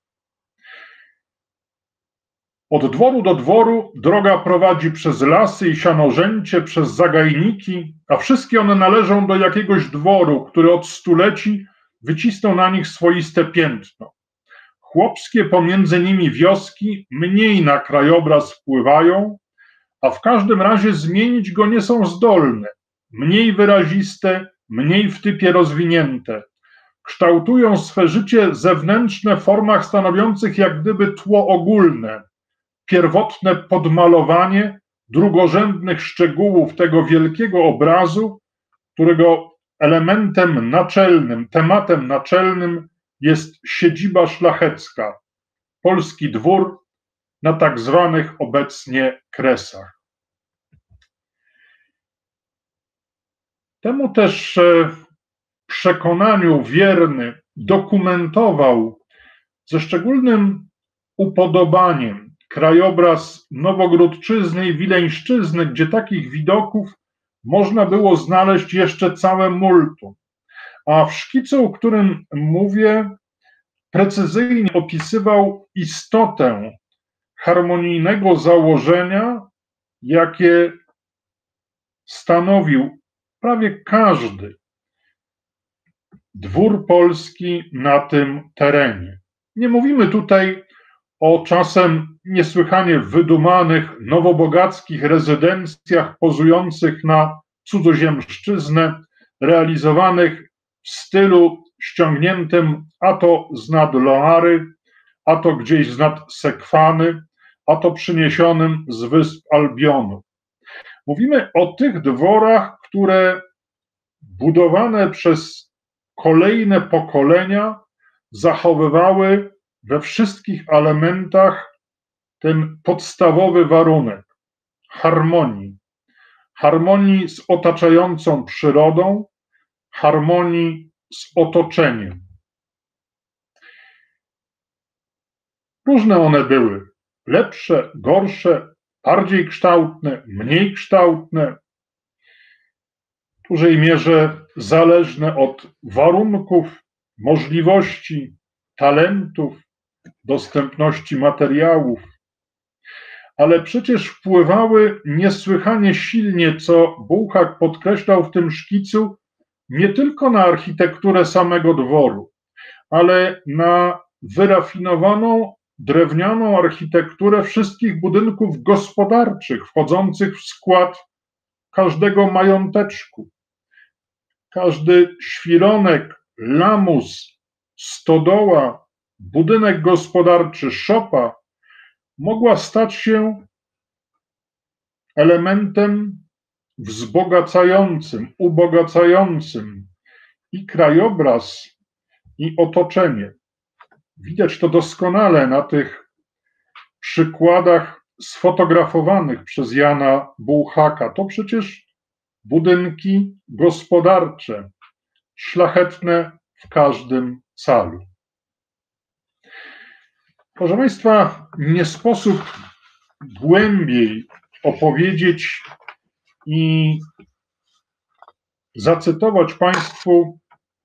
Od dworu do dworu droga prowadzi przez lasy i sianorzęcie, przez zagajniki, a wszystkie one należą do jakiegoś dworu, który od stuleci wycisnął na nich swoiste piętno. Chłopskie pomiędzy nimi wioski mniej na krajobraz wpływają, a w każdym razie zmienić go nie są zdolne, mniej wyraziste, mniej w typie rozwinięte. Kształtują swe życie zewnętrzne w formach stanowiących jak gdyby tło ogólne, pierwotne podmalowanie drugorzędnych szczegółów tego wielkiego obrazu, którego elementem naczelnym, tematem naczelnym jest siedziba szlachecka, polski dwór na tak zwanych obecnie Kresach. Temu też przekonaniu wierny dokumentował ze szczególnym upodobaniem krajobraz Nowogródczyzny i Wileńszczyzny, gdzie takich widoków można było znaleźć jeszcze całe multum. A w szkicu, o którym mówię, precyzyjnie opisywał istotę harmonijnego założenia, jakie stanowił prawie każdy dwór polski na tym terenie. Nie mówimy tutaj o czasem niesłychanie wydumanych, nowobogackich rezydencjach pozujących na cudzoziemszczyznę, realizowanych w stylu ściągniętym a to z nad Loary, a to gdzieś z nad Sekwany, a to przyniesionym z wysp Albionu. Mówimy o tych dworach, które budowane przez kolejne pokolenia zachowywały we wszystkich elementach ten podstawowy warunek harmonii. Harmonii z otaczającą przyrodą, harmonii z otoczeniem. Różne one były. Lepsze, gorsze, bardziej kształtne, mniej kształtne. W dużej mierze zależne od warunków, możliwości, talentów, dostępności materiałów, ale przecież wpływały niesłychanie silnie, co Bułhak podkreślał w tym szkicu, nie tylko na architekturę samego dworu, ale na wyrafinowaną drewnianą architekturę wszystkich budynków gospodarczych wchodzących w skład każdego mająteczku. Każdy świronek, lamus, stodoła, budynek gospodarczy, szopa mogła stać się elementem wzbogacającym, ubogacającym i krajobraz, i otoczenie. Widać to doskonale na tych przykładach sfotografowanych przez Jana Bułhaka. To przecież budynki gospodarcze, szlachetne w każdym calu. Proszę Państwa, nie sposób głębiej opowiedzieć i zacytować Państwu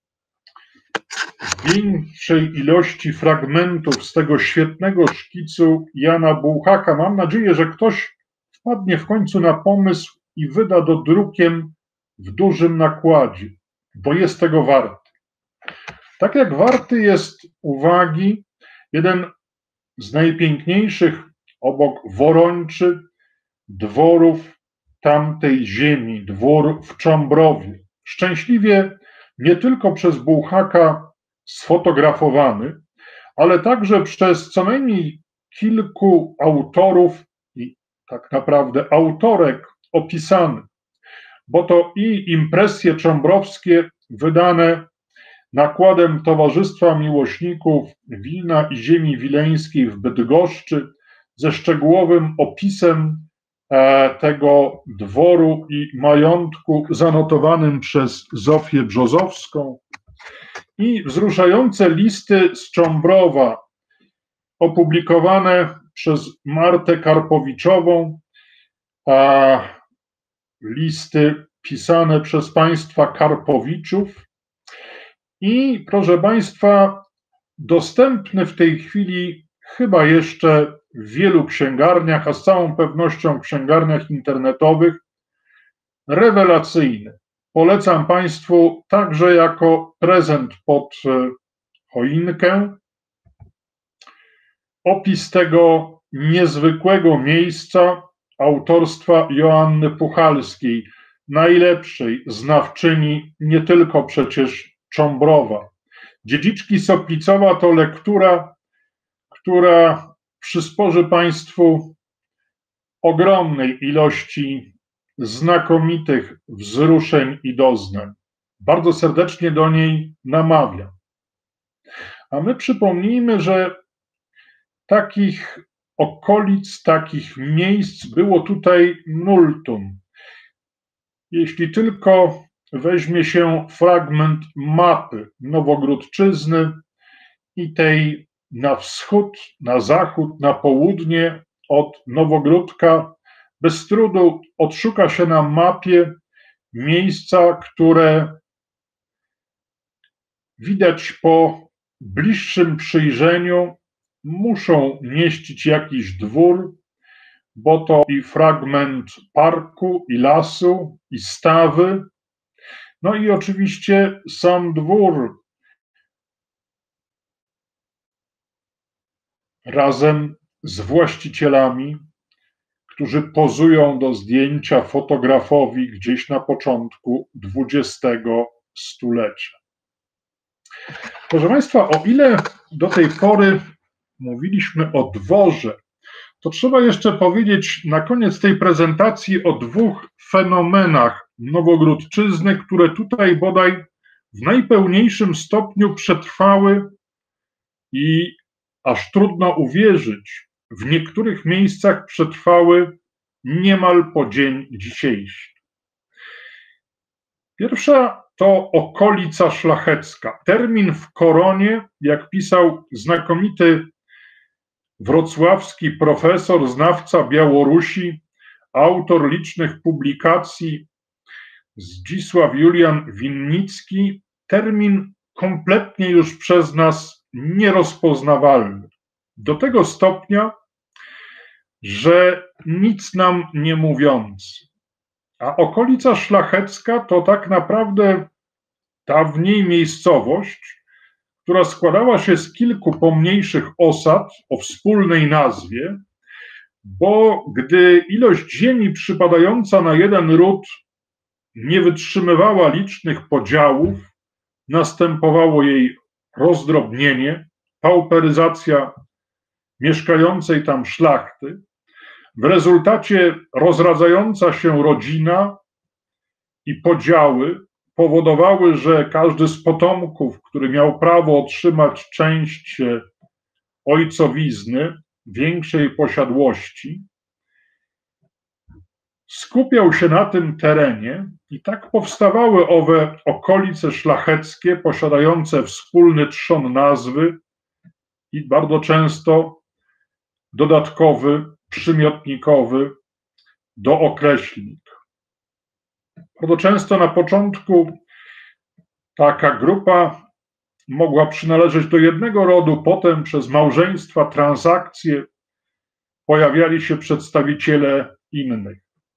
większej ilości fragmentów z tego świetnego szkicu Jana Bułhaka. Mam nadzieję, że ktoś wpadnie w końcu na pomysł i wyda do drukiem w dużym nakładzie, bo jest tego warty. Tak jak warty jest uwagi jeden z najpiękniejszych obok Worończy dworów tamtej ziemi, dwór w Cząbrowie. Szczęśliwie nie tylko przez Bułhaka sfotografowany, ale także przez co najmniej kilku autorów i tak naprawdę autorek opisany, bo to i impresje cząbrowskie wydane nakładem Towarzystwa Miłośników Wina i Ziemi Wileńskiej w Bydgoszczy ze szczegółowym opisem tego dworu i majątku zanotowanym przez Zofię Brzozowską i wzruszające listy z Cząbrowa opublikowane przez Martę Karpowiczową, a listy pisane przez państwa Karpowiczów i proszę Państwa dostępny w tej chwili chyba jeszcze w wielu księgarniach, a z całą pewnością w księgarniach internetowych, rewelacyjny. Polecam Państwu także jako prezent pod choinkę opis tego niezwykłego miejsca autorstwa Joanny Puchalskiej, najlepszej znawczyni nie tylko przecież Cząbrowa. Dziedziczki Soplicowa to lektura, która przysporzy Państwu ogromnej ilości znakomitych wzruszeń i doznań. Bardzo serdecznie do niej namawiam. A my przypomnijmy, że takich okolic, takich miejsc było tutaj multum. Jeśli tylko weźmie się fragment mapy Nowogródczyzny i tej na wschód, na zachód, na południe od Nowogródka, bez trudu odszuka się na mapie miejsca, które widać po bliższym przyjrzeniu muszą mieścić jakiś dwór, bo to i fragment parku, i lasu, i stawy, no i oczywiście sam dwór razem z właścicielami, którzy pozują do zdjęcia fotografowi gdzieś na początku dwudziestego stulecia. Proszę Państwa, o ile do tej pory mówiliśmy o dworze, to trzeba jeszcze powiedzieć na koniec tej prezentacji o dwóch fenomenach Nowogródczyzny, które tutaj bodaj w najpełniejszym stopniu przetrwały i aż trudno uwierzyć, w niektórych miejscach przetrwały niemal po dzień dzisiejszy. Pierwsza to okolica szlachecka. Termin w koronie, jak pisał znakomity wrocławski profesor, znawca Białorusi, autor licznych publikacji, Zdzisław Julian Winnicki, termin kompletnie już przez nas nierozpoznawalny. Do tego stopnia, że nic nam nie mówiący. A okolica szlachecka to tak naprawdę dawniej miejscowość, która składała się z kilku pomniejszych osad o wspólnej nazwie, bo gdy ilość ziemi przypadająca na jeden ród nie wytrzymywała licznych podziałów, następowało jej rozdrobnienie, pauperyzacja mieszkającej tam szlachty. W rezultacie rozradzająca się rodzina i podziały powodowały, że każdy z potomków, który miał prawo otrzymać część ojcowizny, większej posiadłości, skupiał się na tym terenie i tak powstawały owe okolice szlacheckie posiadające wspólny trzon nazwy i bardzo często dodatkowy, przymiotnikowy dookreślnik. Bardzo często na początku taka grupa mogła przynależeć do jednego rodu, potem przez małżeństwa, transakcje pojawiali się przedstawiciele innych.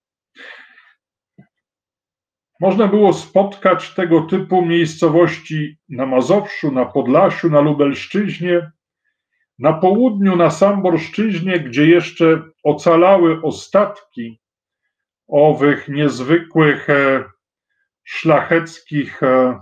Można było spotkać tego typu miejscowości na Mazowszu, na Podlasiu, na Lubelszczyźnie, na południu, na Samborszczyźnie, gdzie jeszcze ocalały ostatki owych niezwykłych szlacheckich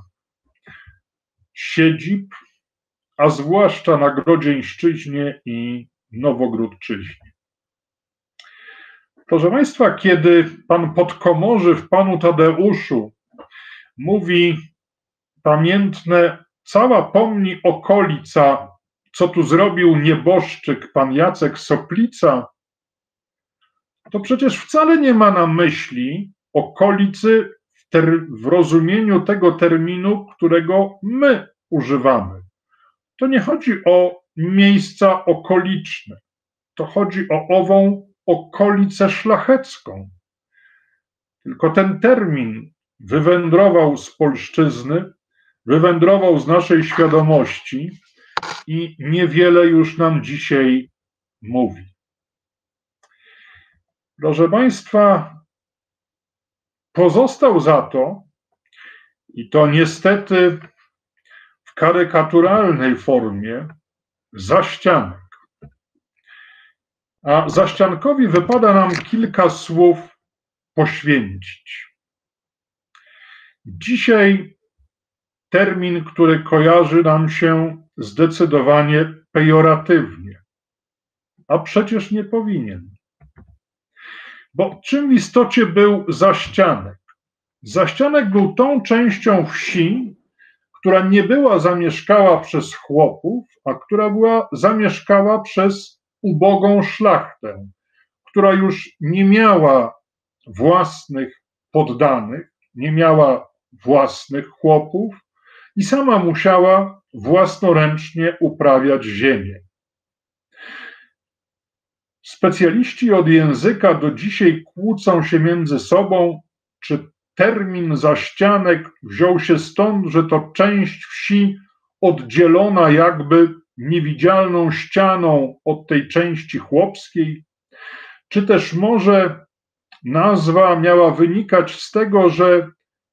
siedzib, a zwłaszcza na Grodzieńszczyźnie i Nowogródczyźnie. Proszę Państwa, kiedy pan Podkomorzy w panu Tadeuszu mówi pamiętne, cała pomni okolica, co tu zrobił nieboszczyk pan Jacek Soplica, to przecież wcale nie ma na myśli okolicy w, ter- w rozumieniu tego terminu, którego my używamy. To nie chodzi o miejsca okoliczne, to chodzi o ową okolicę szlachecką. Tylko ten termin wywędrował z polszczyzny, wywędrował z naszej świadomości i niewiele już nam dzisiaj mówi. Proszę Państwa, pozostał za to, i to niestety w karykaturalnej formie, zaścianek. A zaściankowi wypada nam kilka słów poświęcić. Dzisiaj termin, który kojarzy nam się zdecydowanie pejoratywnie, a przecież nie powinien. Bo czym w istocie był zaścianek? Zaścianek był tą częścią wsi, która nie była zamieszkała przez chłopów, a która była zamieszkała przez ubogą szlachtę, która już nie miała własnych poddanych, nie miała własnych chłopów i sama musiała własnoręcznie uprawiać ziemię. Specjaliści od języka do dzisiaj kłócą się między sobą, czy termin zaścianek wziął się stąd, że to część wsi oddzielona jakby niewidzialną ścianą od tej części chłopskiej, czy też może nazwa miała wynikać z tego, że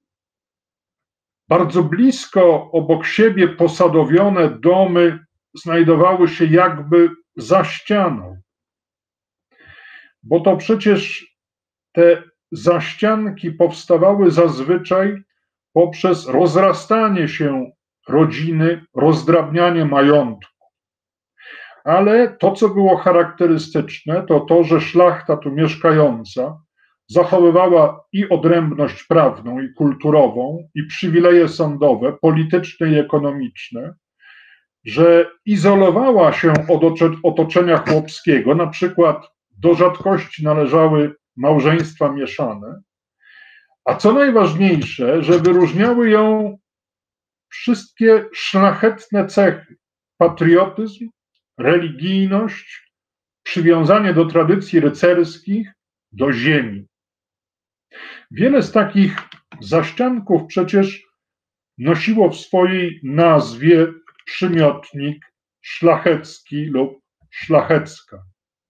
bardzo blisko obok siebie posadowione domy znajdowały się jakby za ścianą. Bo to przecież te zaścianki powstawały zazwyczaj poprzez rozrastanie się rodziny, rozdrabnianie majątku. Ale to, co było charakterystyczne, to to, że szlachta tu mieszkająca zachowywała i odrębność prawną, i kulturową, i przywileje sądowe, polityczne i ekonomiczne, że izolowała się od otoczenia chłopskiego, na przykład do rzadkości należały małżeństwa mieszane, a co najważniejsze, że wyróżniały ją wszystkie szlachetne cechy: patriotyzm, religijność, przywiązanie do tradycji rycerskich, do ziemi. Wiele z takich zaścianków przecież nosiło w swojej nazwie przymiotnik szlachecki lub szlachecka.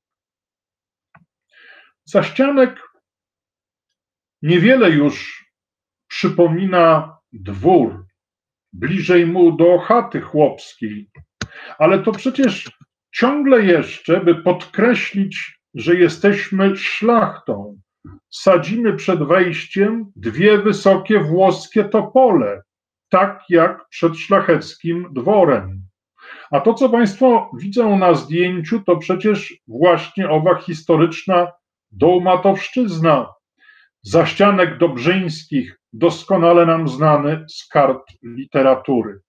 Zaścianek niewiele już przypomina dwór, bliżej mu do chaty chłopskiej, ale to przecież ciągle jeszcze, by podkreślić, że jesteśmy szlachtą, sadzimy przed wejściem dwie wysokie włoskie topole, tak jak przed szlacheckim dworem. A to, co Państwo widzą na zdjęciu, to przecież właśnie owa historyczna Dołmatowszczyzna, zaścianek Dobrzyńskich, doskonale nam znany z kart literatury.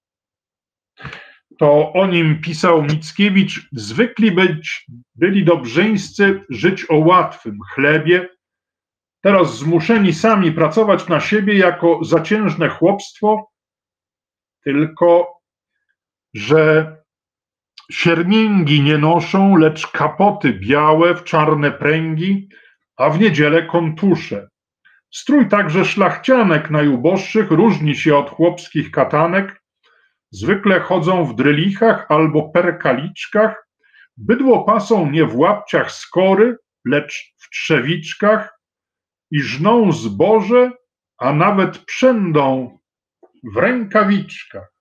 To o nim pisał Mickiewicz: zwykli być, byli dobrzyńscy żyć o łatwym chlebie, teraz zmuszeni sami pracować na siebie jako zaciężne chłopstwo, tylko że siermięgi nie noszą, lecz kapoty białe w czarne pręgi, a w niedzielę kontusze. Strój także szlachcianek najuboższych różni się od chłopskich katanek, zwykle chodzą w drylichach albo perkaliczkach, bydło pasą nie w łapciach skory, lecz w trzewiczkach i żną zboże, a nawet przędą w rękawiczkach.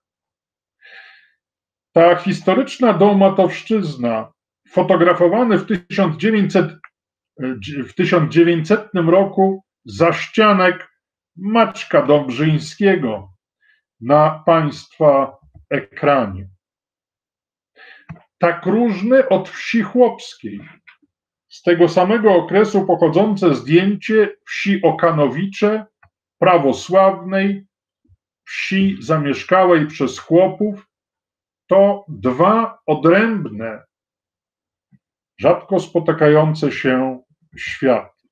Ta historyczna Dołmatowszczyzna, fotografowany w, tysiąc dziewięćset, w tysiąc dziewięćsetnym roku zaścianek Maćka Dobrzyńskiego na Państwa ekranie. Tak różny od wsi chłopskiej. Z tego samego okresu pochodzące zdjęcie wsi Okanowicze, prawosławnej, wsi zamieszkałej przez chłopów, to dwa odrębne, rzadko spotykające się światy.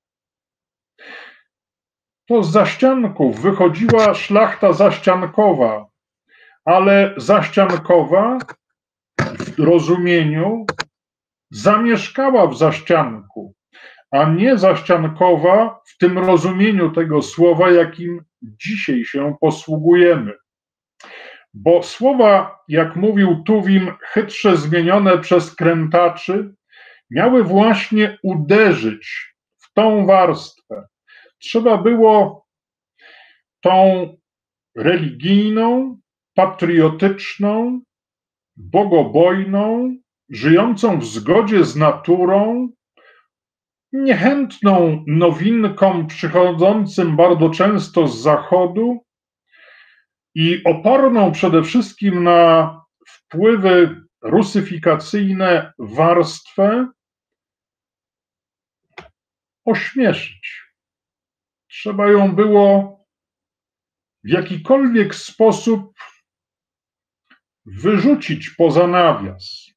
To z zaścianków wychodziła szlachta zaściankowa, ale zaściankowa w rozumieniu zamieszkała w zaścianku, a nie zaściankowa w tym rozumieniu tego słowa, jakim dzisiaj się posługujemy. Bo słowa, jak mówił Tuwim, chytrze zmienione przez krętaczy, miały właśnie uderzyć w tą warstwę. Trzeba było tą religijną, patriotyczną, bogobojną, żyjącą w zgodzie z naturą, niechętną nowinkom przychodzącym bardzo często z zachodu i oporną przede wszystkim na wpływy rusyfikacyjne warstwę ośmieszyć. Trzeba ją było w jakikolwiek sposób wyrzucić poza nawias.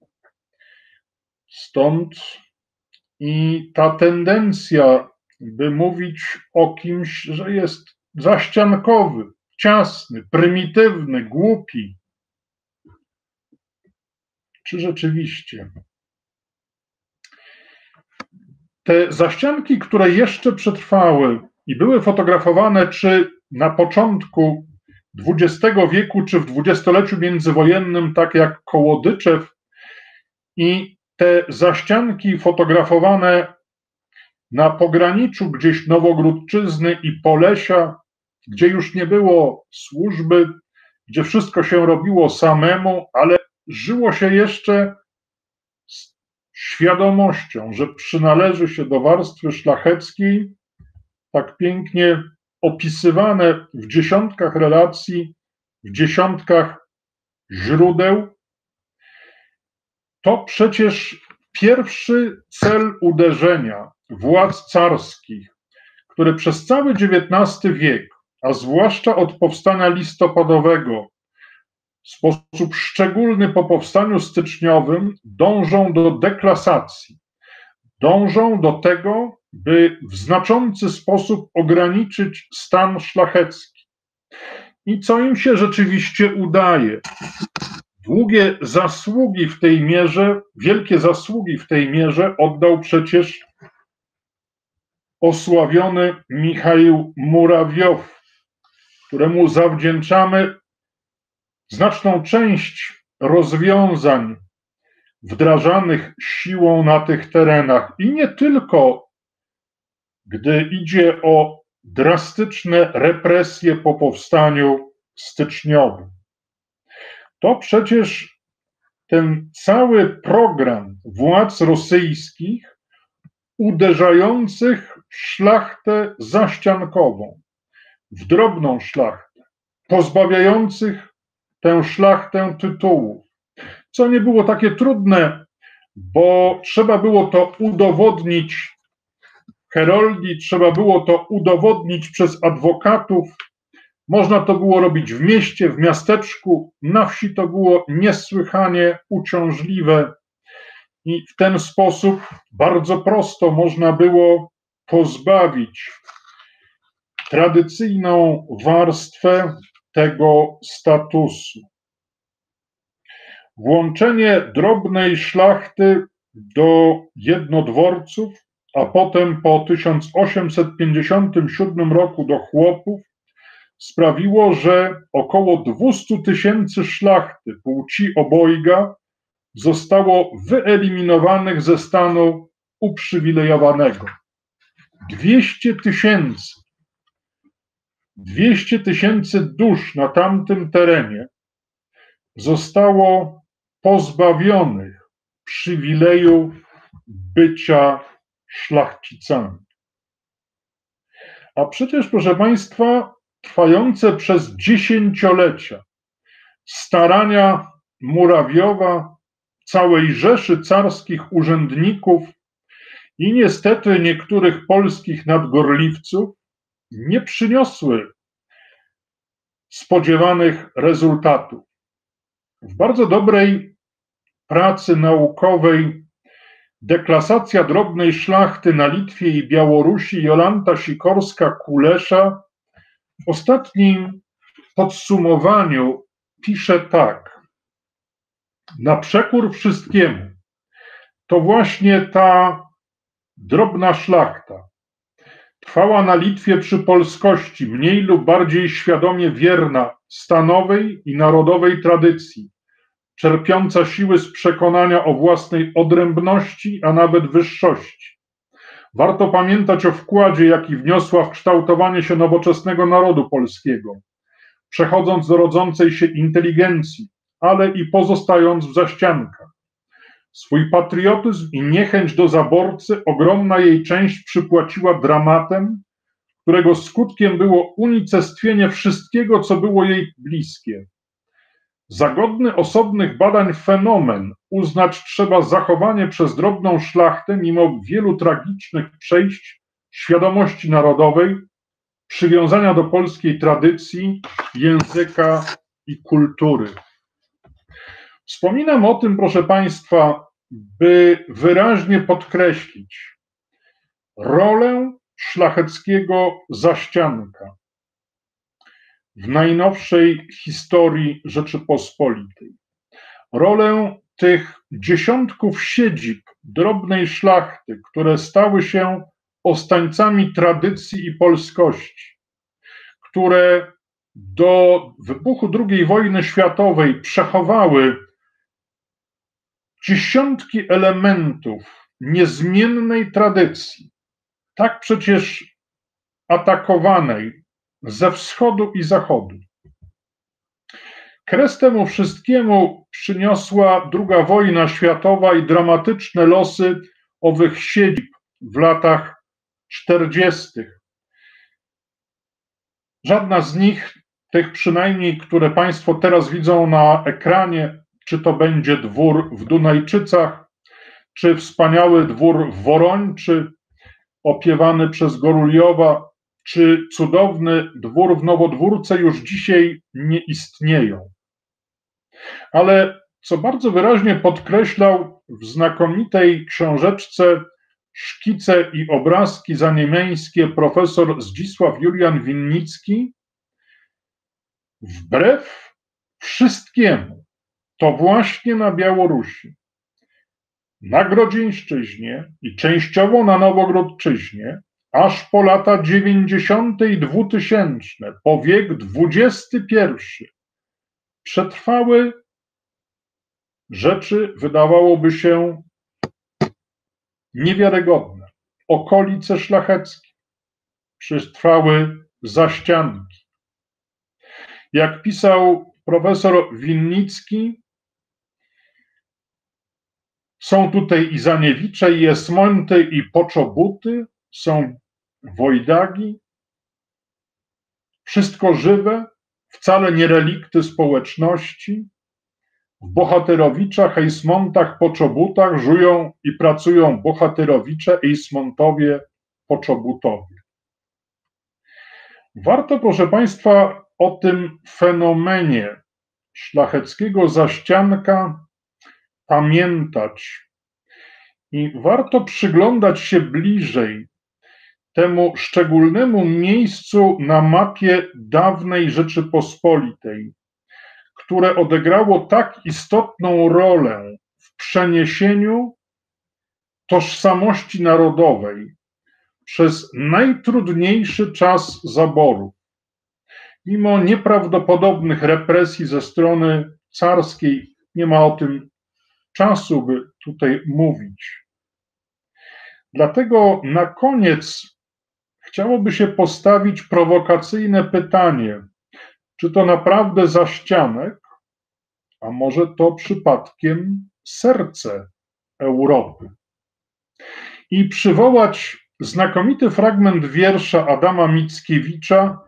Stąd i ta tendencja, by mówić o kimś, że jest zaściankowy, ciasny, prymitywny, głupi. Czy rzeczywiście? Te zaścianki, które jeszcze przetrwały i były fotografowane czy na początku dwudziestego wieku, czy w dwudziestoleciu międzywojennym, tak jak Kołodyczew, i te zaścianki fotografowane na pograniczu gdzieś Nowogródczyzny i Polesia, gdzie już nie było służby, gdzie wszystko się robiło samemu, ale żyło się jeszcze z świadomością, że przynależy się do warstwy szlacheckiej, tak pięknie opisywane w dziesiątkach relacji, w dziesiątkach źródeł, to przecież pierwszy cel uderzenia władz carskich, który przez cały dziewiętnasty wiek, a zwłaszcza od powstania listopadowego, w sposób szczególny po powstaniu styczniowym, dążą do deklasacji, dążą do tego, by w znaczący sposób ograniczyć stan szlachecki. I co im się rzeczywiście udaje? Długie zasługi w tej mierze, wielkie zasługi w tej mierze oddał przecież osławiony Michał Murawiow, któremu zawdzięczamy znaczną część rozwiązań wdrażanych siłą na tych terenach. I nie tylko, gdy idzie o drastyczne represje po powstaniu styczniowym. To przecież ten cały program władz rosyjskich uderzających w szlachtę zaściankową, w drobną szlachtę, pozbawiających tę szlachtę tytułów, co nie było takie trudne, bo trzeba było to udowodnić heroldii, trzeba było to udowodnić przez adwokatów. Można to było robić w mieście, w miasteczku, na wsi to było niesłychanie uciążliwe i w ten sposób bardzo prosto można było pozbawić tradycyjną warstwę tego statusu. Włączenie drobnej szlachty do jednodworców, a potem po tysiąc osiemset pięćdziesiątym siódmym roku do chłopów sprawiło, że około dwieście tysięcy szlachty płci obojga zostało wyeliminowanych ze stanu uprzywilejowanego. dwieście tysięcy. dwieście tysięcy dusz na tamtym terenie zostało pozbawionych przywileju bycia szlachcicami. A przecież, proszę Państwa, trwające przez dziesięciolecia starania Murawiowa, całej rzeszy carskich urzędników i niestety niektórych polskich nadgorliwców nie przyniosły spodziewanych rezultatów. W bardzo dobrej pracy naukowej Deklasacja drobnej szlachty na Litwie i Białorusi Jolanta Sikorska-Kulesza w ostatnim podsumowaniu pisze tak: na przekór wszystkiemu to właśnie ta drobna szlachta trwała na Litwie przy polskości, mniej lub bardziej świadomie wierna stanowej i narodowej tradycji, czerpiąca siły z przekonania o własnej odrębności, a nawet wyższości. Warto pamiętać o wkładzie, jaki wniosła w kształtowanie się nowoczesnego narodu polskiego, przechodząc do rodzącej się inteligencji, ale i pozostając w zaściankach. Swój patriotyzm i niechęć do zaborcy ogromna jej część przypłaciła dramatem, którego skutkiem było unicestwienie wszystkiego, co było jej bliskie. Za godny osobnych badań fenomen uznać trzeba zachowanie przez drobną szlachtę, mimo wielu tragicznych przejść świadomości narodowej, przywiązania do polskiej tradycji, języka i kultury. Wspominam o tym, proszę Państwa, by wyraźnie podkreślić rolę szlacheckiego zaścianka w najnowszej historii Rzeczypospolitej. Rolę tych dziesiątków siedzib drobnej szlachty, które stały się ostańcami tradycji i polskości, które do wybuchu drugiej wojny światowej przechowały dziesiątki elementów niezmiennej tradycji, tak przecież atakowanej ze wschodu i zachodu. Kres temu wszystkiemu przyniosła druga wojna światowa i dramatyczne losy owych siedzib w latach czterdziestych. Żadna z nich, tych przynajmniej, które Państwo teraz widzą na ekranie, czy to będzie dwór w Dunajczycach, czy wspaniały dwór w Worończy, opiewany przez Goruliowa, czy cudowny dwór w Nowodwórce już dzisiaj nie istnieją. Ale co bardzo wyraźnie podkreślał w znakomitej książeczce Szkice i obrazki zaniemeńskie profesor Zdzisław Julian Winnicki, wbrew wszystkiemu, to właśnie na Białorusi, na Grodzieńszczyźnie i częściowo na Nowogródczyźnie, aż po lata dziewięćdziesiąte i dwutysięczne, po wiek dwudziesty pierwszy, przetrwały rzeczy, wydawałoby się, niewiarygodne. Okolice szlacheckie, przetrwały zaścianki. Jak pisał profesor Winnicki, są tutaj i Zaniewicze, i Esmonty, i Poczobuty, są Wojdagi, wszystko żywe, wcale nie relikty społeczności. W Bohatyrowiczach, Ejsmontach, Poczobutach żyją i pracują Bohatyrowicze, Ejsmontowie, Poczobutowie. Warto, proszę Państwa, o tym fenomenie szlacheckiego zaścianka pamiętać i warto przyglądać się bliżej temu szczególnemu miejscu na mapie dawnej Rzeczypospolitej, które odegrało tak istotną rolę w przeniesieniu tożsamości narodowej przez najtrudniejszy czas zaboru. Mimo nieprawdopodobnych represji ze strony carskiej, nie ma o tym czasu, by tutaj mówić. Dlatego na koniec chciałoby się postawić prowokacyjne pytanie, czy to naprawdę zaścianek, a może to przypadkiem serce Europy. I przywołać znakomity fragment wiersza Adama Mickiewicza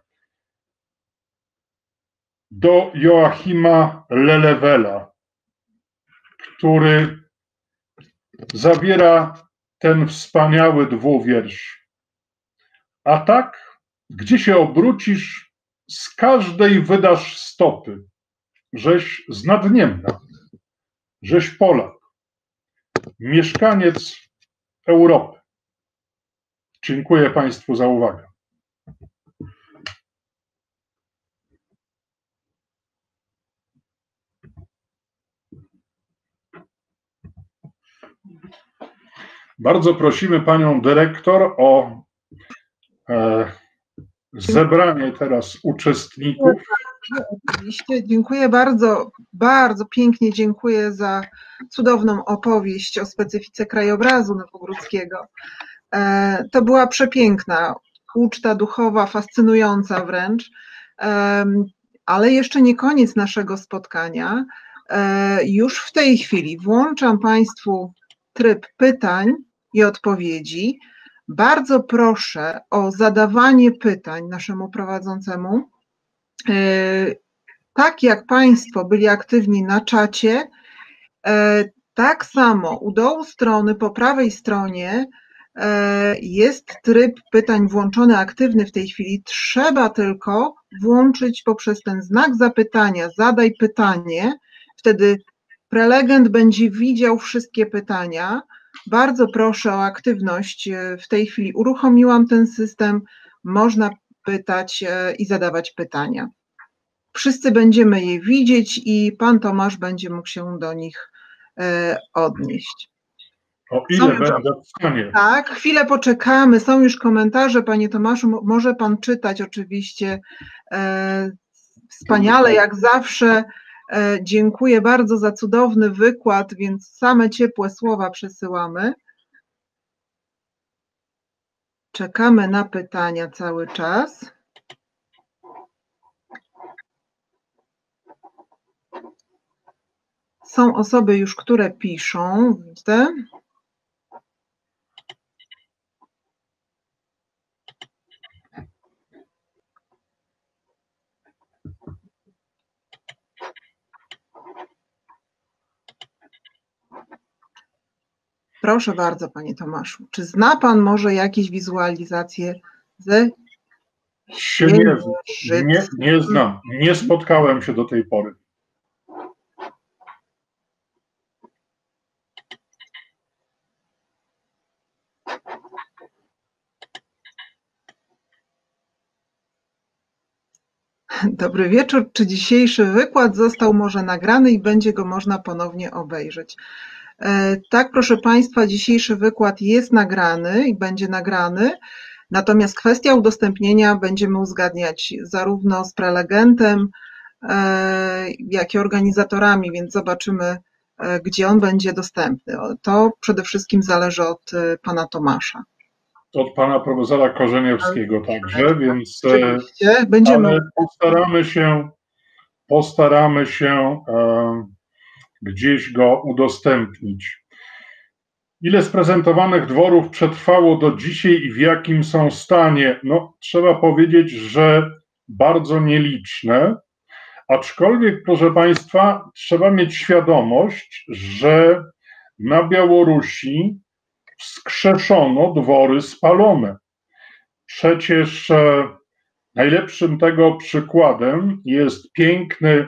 do Joachima Lelewela, który zawiera ten wspaniały dwuwiersz. A tak, gdzie się obrócisz, z każdej wydasz stopy, żeś z Nadniemna, żeś Polak, mieszkaniec Europy. Dziękuję Państwu za uwagę. Bardzo prosimy Panią Dyrektor o e, zebranie teraz uczestników. Oczywiście, dziękuję bardzo, bardzo pięknie dziękuję za cudowną opowieść o specyfice krajobrazu nowogródzkiego. E, to była przepiękna uczta duchowa, fascynująca wręcz, e, ale jeszcze nie koniec naszego spotkania. E, już w tej chwili włączam Państwu tryb pytań i odpowiedzi. Bardzo proszę o zadawanie pytań naszemu prowadzącemu. Tak jak Państwo byli aktywni na czacie, tak samo u dołu strony, po prawej stronie jest tryb pytań włączony, aktywny w tej chwili. Trzeba tylko włączyć poprzez ten znak zapytania, zadaj pytanie, wtedy prelegent będzie widział wszystkie pytania. Bardzo proszę o aktywność. W tej chwili uruchomiłam ten system, można pytać i zadawać pytania. Wszyscy będziemy je widzieć i Pan Tomasz będzie mógł się do nich odnieść. O ile już, będę w stanie. Tak, chwilę poczekamy. Są już komentarze, Panie Tomaszu. Może Pan czytać oczywiście. Wspaniale, jak zawsze. Dziękuję bardzo za cudowny wykład, więc same ciepłe słowa przesyłamy. Czekamy na pytania cały czas. Są osoby już, które piszą, widzę. Proszę bardzo, panie Tomaszu, czy zna pan może jakieś wizualizacje ze Się nie, nie, księżycem? nie znam, nie spotkałem się do tej pory. Dobry wieczór. Czy dzisiejszy wykład został może nagrany i będzie go można ponownie obejrzeć? Tak, proszę państwa, dzisiejszy wykład jest nagrany i będzie nagrany, natomiast kwestia udostępnienia będziemy uzgadniać zarówno z prelegentem, jak i organizatorami, więc zobaczymy, gdzie on będzie dostępny. To przede wszystkim zależy od pana Tomasza. Od pana profesora Korzeniewskiego także, więc oczywiście będziemy. Ale postaramy się, postaramy się e, gdzieś go udostępnić. Ile sprezentowanych dworów przetrwało do dzisiaj i w jakim są stanie? No, trzeba powiedzieć, że bardzo nieliczne, aczkolwiek, proszę państwa, trzeba mieć świadomość, że na Białorusi wskrzeszono dwory spalone. Przecież e, najlepszym tego przykładem jest piękny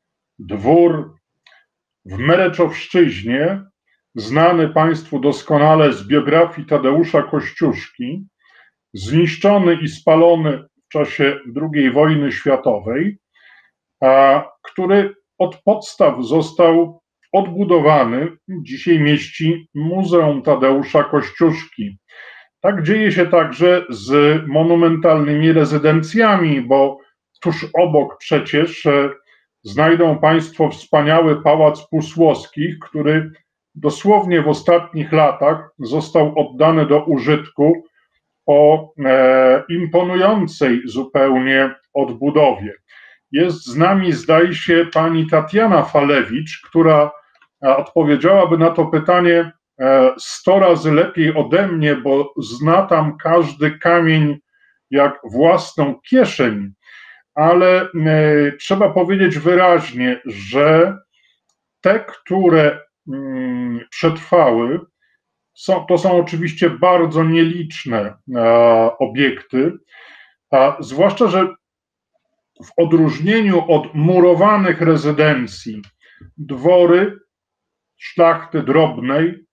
dwór w Mereczowszczyźnie, znany państwu doskonale z biografii Tadeusza Kościuszki, zniszczony i spalony w czasie drugiej wojny światowej, a który od podstaw został odbudowany. Dzisiaj mieści Muzeum Tadeusza Kościuszki. Tak dzieje się także z monumentalnymi rezydencjami, bo tuż obok przecież znajdą państwo wspaniały Pałac Pusłowskich, który dosłownie w ostatnich latach został oddany do użytku po e, imponującej zupełnie odbudowie. Jest z nami, zdaje się, pani Tatiana Falewicz, która odpowiedziałaby na to pytanie sto razy lepiej ode mnie, bo zna tam każdy kamień jak własną kieszeń, ale e, trzeba powiedzieć wyraźnie, że te, które mm, przetrwały, są, to są oczywiście bardzo nieliczne e, obiekty, a zwłaszcza, że w odróżnieniu od murowanych rezydencji, dwory szlachty drobnej,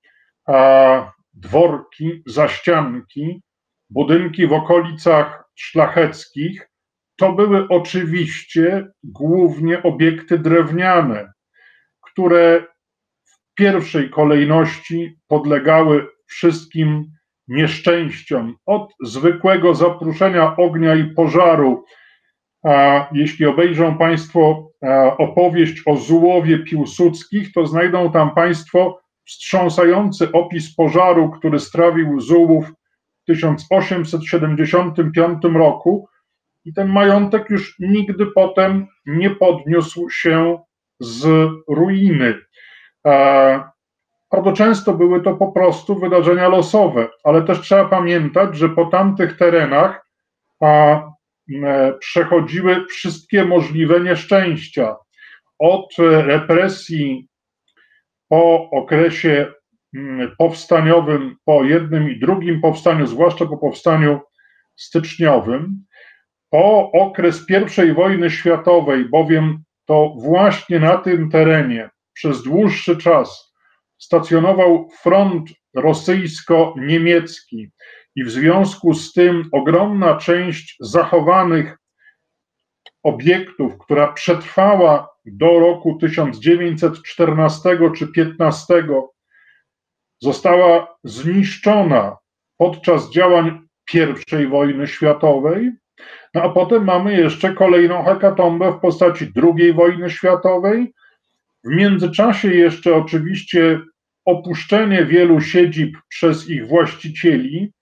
a dworki, zaścianki, budynki w okolicach szlacheckich, to były oczywiście głównie obiekty drewniane, które w pierwszej kolejności podlegały wszystkim nieszczęściom. Od zwykłego zapruszenia ognia i pożaru, a jeśli obejrzą państwo opowieść o Zułowie Piłsudskich, to znajdą tam państwo wstrząsający opis pożaru, który strawił Zułów w tysiąc osiemset siedemdziesiątym piątym roku i ten majątek już nigdy potem nie podniósł się z ruiny. Bardzo często były to po prostu wydarzenia losowe, ale też trzeba pamiętać, że po tamtych terenach przechodziły wszystkie możliwe nieszczęścia. Od represji po okresie powstaniowym, po jednym i drugim powstaniu, zwłaszcza po powstaniu styczniowym, po okres pierwszej wojny światowej, bowiem to właśnie na tym terenie przez dłuższy czas stacjonował front rosyjsko-niemiecki i w związku z tym ogromna część zachowanych obiektów, która przetrwała do roku tysiąc dziewięćset czternastego czy piętnastego, została zniszczona podczas działań pierwszej wojny światowej, no a potem mamy jeszcze kolejną hekatombę w postaci drugiej wojny światowej. W międzyczasie jeszcze oczywiście opuszczenie wielu siedzib przez ich właścicieli,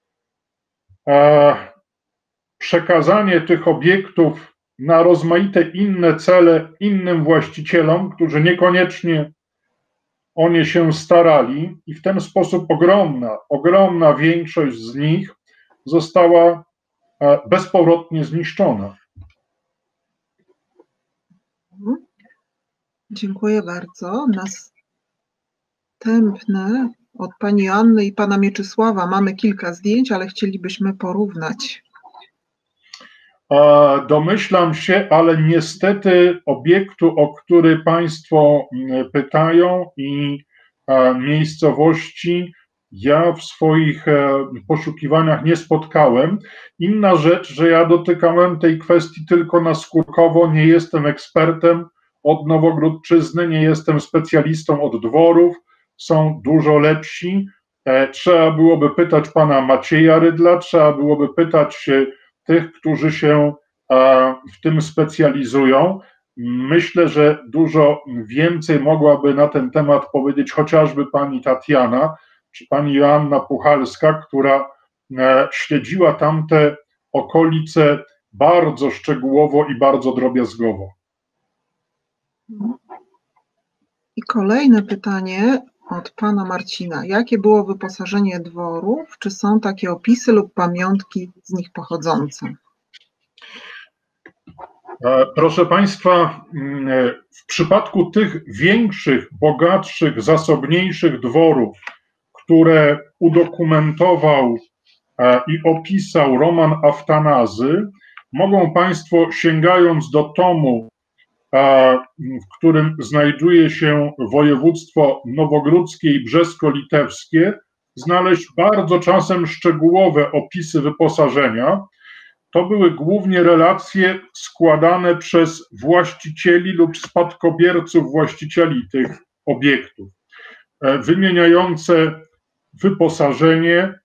przekazanie tych obiektów na rozmaite inne cele innym właścicielom, którzy niekoniecznie o nie się starali i w ten sposób ogromna, ogromna większość z nich została bezpowrotnie zniszczona. Dziękuję bardzo. Następne od pani Joanny i pana Mieczysława. Mamy kilka zdjęć, ale chcielibyśmy porównać. Domyślam się, ale niestety obiektu, o który państwo pytają i miejscowości, ja w swoich poszukiwaniach nie spotkałem. Inna rzecz, że ja dotykałem tej kwestii tylko naskórkowo, nie jestem ekspertem od Nowogródczyzny, nie jestem specjalistą od dworów, są dużo lepsi. Trzeba byłoby pytać pana Macieja Rydla, trzeba byłoby pytać tych, którzy się w tym specjalizują. Myślę, że dużo więcej mogłaby na ten temat powiedzieć chociażby pani Tatiana czy pani Joanna Puchalska, która śledziła tamte okolice bardzo szczegółowo i bardzo drobiazgowo. I kolejne pytanie od pana Marcina. Jakie było wyposażenie dworów? Czy są takie opisy lub pamiątki z nich pochodzące? Proszę państwa, w przypadku tych większych, bogatszych, zasobniejszych dworów, które udokumentował i opisał Roman Aftanazy, mogą państwo, sięgając do tomu, w którym znajduje się województwo nowogródzkie i brzesko-litewskie, znaleźć bardzo czasem szczegółowe opisy wyposażenia. To były głównie relacje składane przez właścicieli lub spadkobierców właścicieli tych obiektów, wymieniające wyposażenie,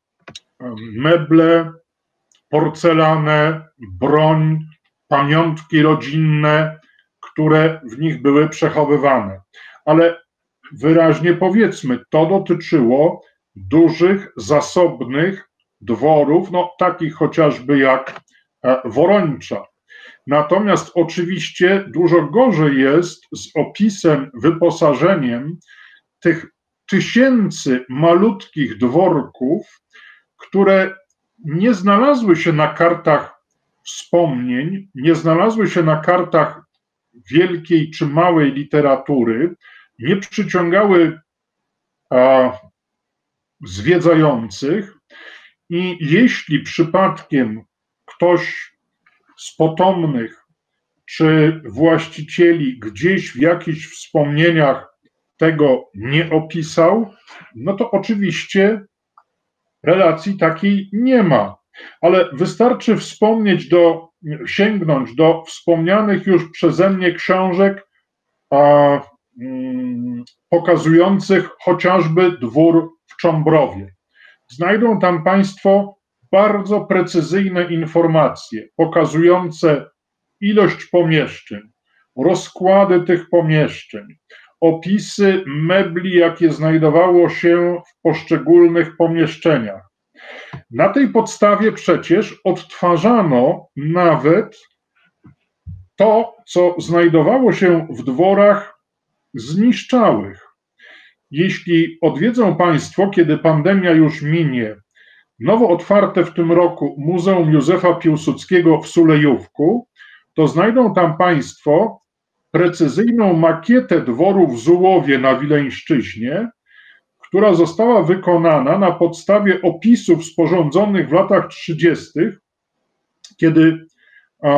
meble, porcelanę, broń, pamiątki rodzinne, które w nich były przechowywane. Ale wyraźnie powiedzmy, to dotyczyło dużych, zasobnych dworów, no takich chociażby jak Worończa. Natomiast oczywiście dużo gorzej jest z opisem, wyposażeniem tych tysięcy malutkich dworków, które nie znalazły się na kartach wspomnień, nie znalazły się na kartach wielkiej czy małej literatury, nie przyciągały a, zwiedzających i jeśli przypadkiem ktoś z potomnych czy właścicieli gdzieś w jakichś wspomnieniach tego nie opisał, no to oczywiście relacji takiej nie ma. Ale wystarczy wspomnieć do, sięgnąć do wspomnianych już przeze mnie książek a, mm, pokazujących chociażby dwór w Cząbrowie. Znajdą tam państwo bardzo precyzyjne informacje pokazujące ilość pomieszczeń, rozkłady tych pomieszczeń, opisy mebli, jakie znajdowało się w poszczególnych pomieszczeniach. Na tej podstawie przecież odtwarzano nawet to, co znajdowało się w dworach zniszczałych. Jeśli odwiedzą państwo, kiedy pandemia już minie, nowo otwarte w tym roku Muzeum Józefa Piłsudskiego w Sulejówku, to znajdą tam państwo precyzyjną makietę dworu w Zułowie na Wileńszczyźnie, która została wykonana na podstawie opisów sporządzonych w latach trzydziestych, kiedy a,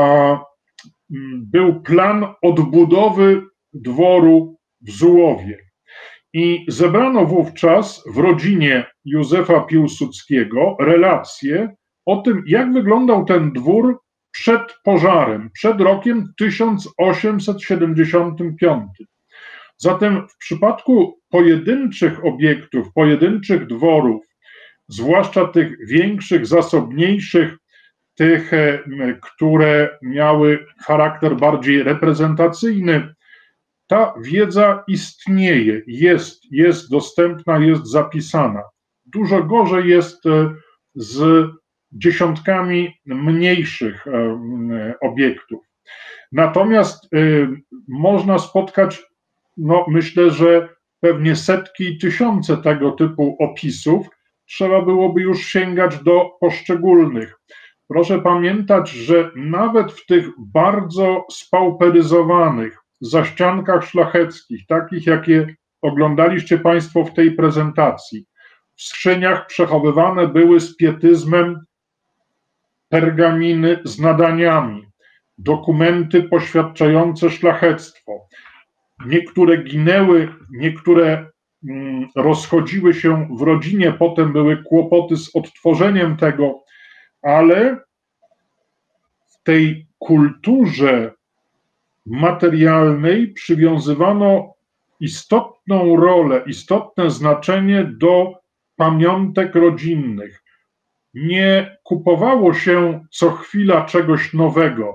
był plan odbudowy dworu w Zułowie. I zebrano wówczas w rodzinie Józefa Piłsudskiego relacje o tym, jak wyglądał ten dwór przed pożarem, przed rokiem tysiąc osiemset siedemdziesiątym piątym. Zatem w przypadku pojedynczych obiektów, pojedynczych dworów, zwłaszcza tych większych, zasobniejszych, tych, które miały charakter bardziej reprezentacyjny, ta wiedza istnieje, jest, jest dostępna, jest zapisana. Dużo gorzej jest z dziesiątkami mniejszych obiektów. Natomiast można spotkać, no myślę, że pewnie setki i tysiące tego typu opisów, trzeba byłoby już sięgać do poszczególnych. Proszę pamiętać, że nawet w tych bardzo spauperyzowanych zaściankach szlacheckich, takich jakie oglądaliście Państwo w tej prezentacji, w skrzyniach przechowywane były z pietyzmem pergaminy z nadaniami, dokumenty poświadczające szlachectwo. Niektóre ginęły, niektóre mm, rozchodziły się w rodzinie, potem były kłopoty z odtworzeniem tego, ale w tej kulturze materialnej przywiązywano istotną rolę, istotne znaczenie do pamiątek rodzinnych. Nie kupowało się co chwila czegoś nowego.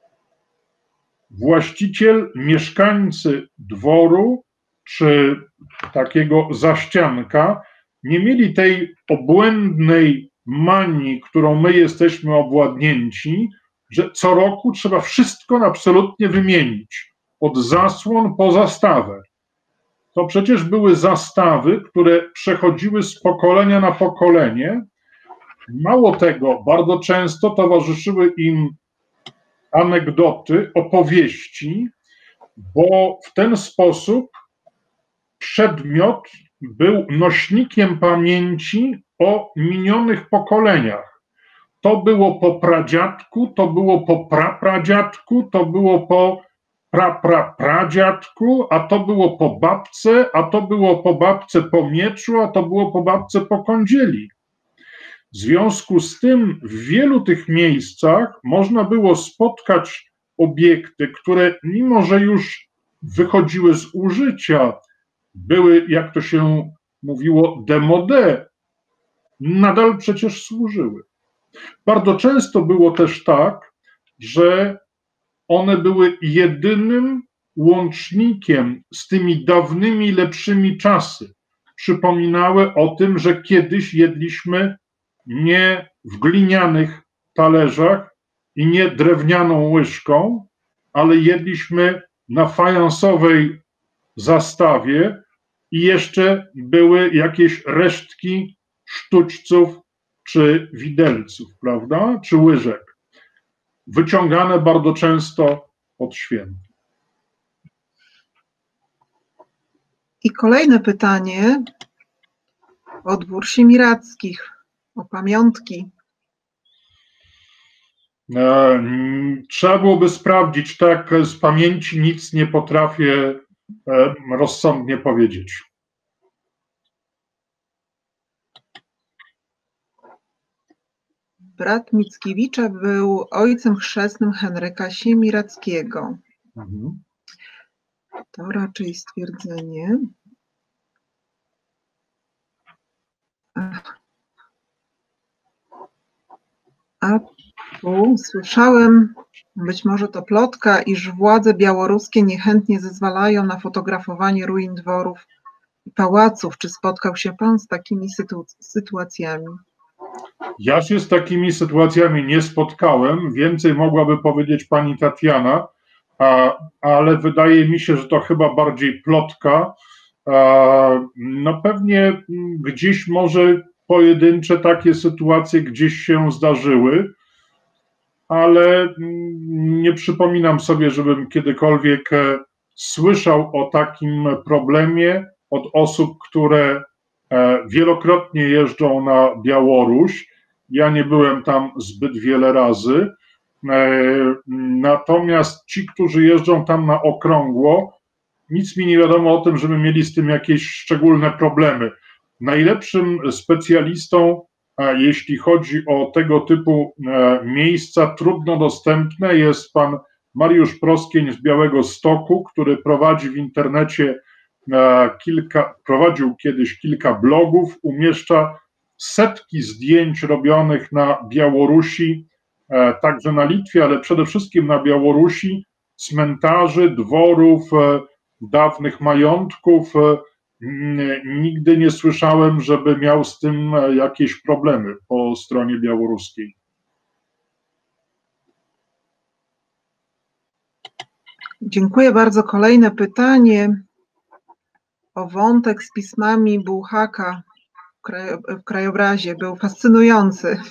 Właściciel, mieszkańcy dworu czy takiego zaścianka nie mieli tej obłędnej manii, którą my jesteśmy obładnięci, że co roku trzeba wszystko absolutnie wymienić, od zasłon po zastawę. To przecież były zastawy, które przechodziły z pokolenia na pokolenie. Mało tego, bardzo często towarzyszyły im anegdoty, opowieści, bo w ten sposób przedmiot był nośnikiem pamięci o minionych pokoleniach. To było po pradziadku, to było po prapradziadku, to było po praprapradziadku, a to było po babce, a to było po babce po mieczu, a to było po babce po kądzieli. W związku z tym w wielu tych miejscach można było spotkać obiekty, które mimo że już wychodziły z użycia, były, jak to się mówiło, démodé, nadal przecież służyły. Bardzo często było też tak, że one były jedynym łącznikiem z tymi dawnymi, lepszymi czasy. Przypominały o tym, że kiedyś jedliśmy nie w glinianych talerzach i nie drewnianą łyżką, ale jedliśmy na fajansowej zastawie i jeszcze były jakieś resztki sztućców czy widelców, prawda, czy łyżek, wyciągane bardzo często od święta. I kolejne pytanie o dwór Siemirackich, o pamiątki. Trzeba byłoby sprawdzić, tak z pamięci nic nie potrafię rozsądnie powiedzieć. Brat Mickiewicza był ojcem chrzestnym Henryka Siemirackiego. Mhm. To raczej stwierdzenie. A tu słyszałem, być może to plotka, iż władze białoruskie niechętnie zezwalają na fotografowanie ruin dworów i pałaców. Czy spotkał się pan z takimi sytu sytuacjami? Ja się z takimi sytuacjami nie spotkałem. Więcej mogłaby powiedzieć pani Tatiana, a, ale wydaje mi się, że to chyba bardziej plotka. A, no pewnie gdzieś może pojedyncze takie sytuacje gdzieś się zdarzyły, ale nie przypominam sobie, żebym kiedykolwiek słyszał o takim problemie od osób, które wielokrotnie jeżdżą na Białoruś. Ja nie byłem tam zbyt wiele razy. Natomiast ci, którzy jeżdżą tam na okrągło, nic mi nie wiadomo o tym, żeby mieli z tym jakieś szczególne problemy. Najlepszym specjalistą, jeśli chodzi o tego typu miejsca trudno dostępne, jest pan Mariusz Proskień z Białegostoku, który prowadzi w internecie kilka, prowadził kiedyś kilka blogów, umieszcza setki zdjęć robionych na Białorusi, także na Litwie, ale przede wszystkim na Białorusi, cmentarzy, dworów, dawnych majątków. Nigdy nie słyszałem, żeby miał z tym jakieś problemy po stronie białoruskiej. Dziękuję bardzo. Kolejne pytanie. o wątek z pismami Bułhaka w krajobrazie. Był fascynujący.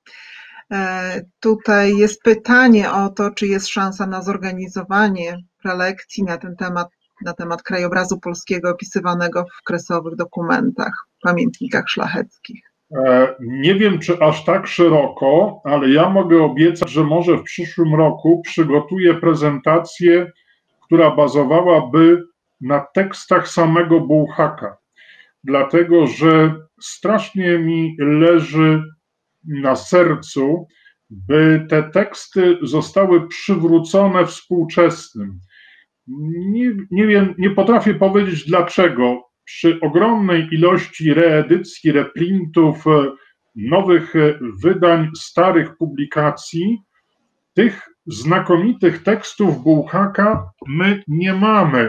Tutaj jest pytanie o to, czy jest szansa na zorganizowanie prelekcji na ten temat, na temat krajobrazu polskiego opisywanego w kresowych dokumentach, pamiętnikach szlacheckich. Nie wiem, czy aż tak szeroko, ale ja mogę obiecać, że może w przyszłym roku przygotuję prezentację, która bazowałaby na tekstach samego Bułhaka, dlatego że strasznie mi leży na sercu, by te teksty zostały przywrócone współczesnym. Nie, nie wiem, nie potrafię powiedzieć dlaczego. Przy ogromnej ilości reedycji, reprintów, nowych wydań, starych publikacji, tych znakomitych tekstów Bułhaka my nie mamy.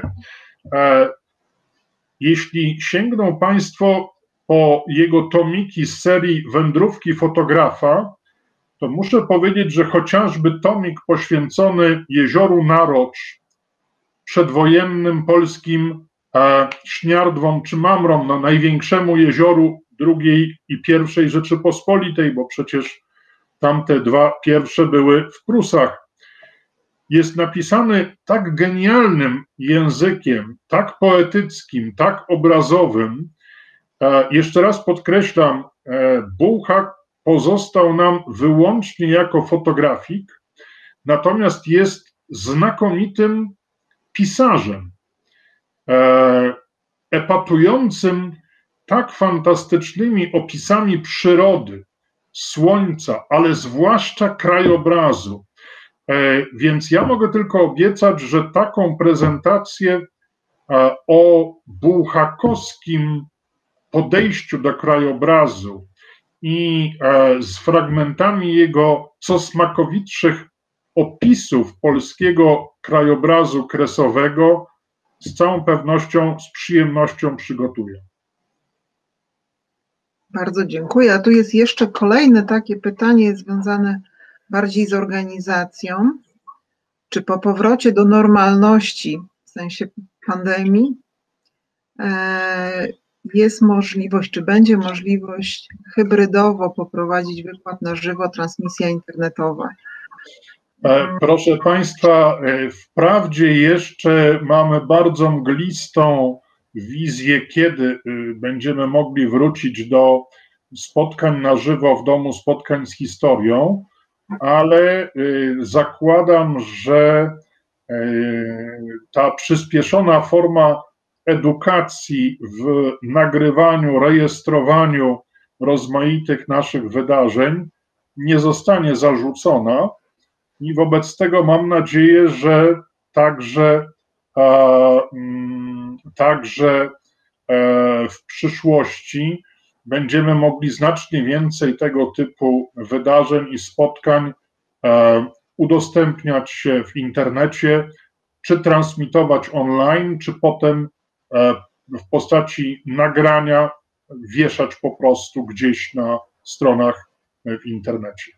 Jeśli sięgną Państwo po jego tomiki z serii Wędrówki fotografa, to muszę powiedzieć, że chociażby tomik poświęcony jezioru Narocz, przedwojennym polskim e, śniardwom czy mamrom, no, największemu jezioru drugiej i pierwszej Rzeczypospolitej, bo przecież tamte dwa pierwsze były w Prusach, jest napisany tak genialnym językiem, tak poetyckim, tak obrazowym. E, jeszcze raz podkreślam, e, Bułhak pozostał nam wyłącznie jako fotografik, natomiast jest znakomitym pisarzem, e, epatującym tak fantastycznymi opisami przyrody, słońca, ale zwłaszcza krajobrazu. E, więc ja mogę tylko obiecać, że taką prezentację e, o bułhakowskim podejściu do krajobrazu i e, z fragmentami jego co smakowitszych opisów polskiego krajobrazu kresowego z całą pewnością, z przyjemnością przygotuję. Bardzo dziękuję. A tu jest jeszcze kolejne takie pytanie związane bardziej z organizacją. Czy po powrocie do normalności, w sensie pandemii, jest możliwość, czy będzie możliwość hybrydowo poprowadzić wykład na żywo, transmisja internetowa? Proszę Państwa, wprawdzie jeszcze mamy bardzo mglistą wizję, kiedy będziemy mogli wrócić do spotkań na żywo w Domu Spotkań z Historią, ale zakładam, że ta przyspieszona forma edukacji w nagrywaniu, rejestrowaniu rozmaitych naszych wydarzeń nie zostanie zarzucona i wobec tego mam nadzieję, że także, także w przyszłości będziemy mogli znacznie więcej tego typu wydarzeń i spotkań udostępniać się w internecie, czy transmitować online, czy potem w postaci nagrania wieszać po prostu gdzieś na stronach w internecie.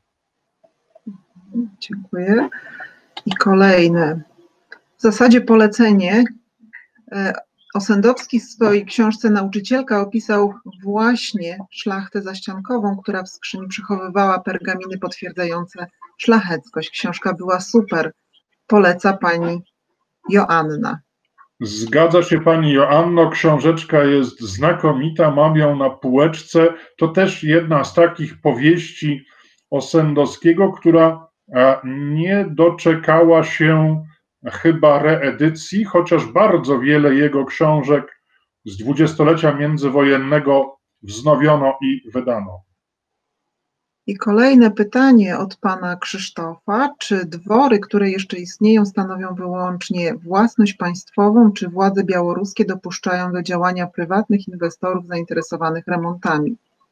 Dziękuję. I kolejne. W zasadzie polecenie. Osendowski w swojej książce Nauczycielka opisał właśnie szlachtę zaściankową, która w skrzyni przechowywała pergaminy potwierdzające szlacheckość. Książka była super. Poleca pani Joanna. Zgadza się pani Joanno, książeczka jest znakomita, mam ją na półeczce. To też jedna z takich powieści Osendowskiego, która nie doczekała się chyba reedycji, chociaż bardzo wiele jego książek z dwudziestolecia międzywojennego wznowiono i wydano. I kolejne pytanie od pana Krzysztofa. Czy dwory, które jeszcze istnieją, stanowią wyłącznie własność państwową, czy władze białoruskie dopuszczają do działania prywatnych inwestorów zainteresowanych remontami?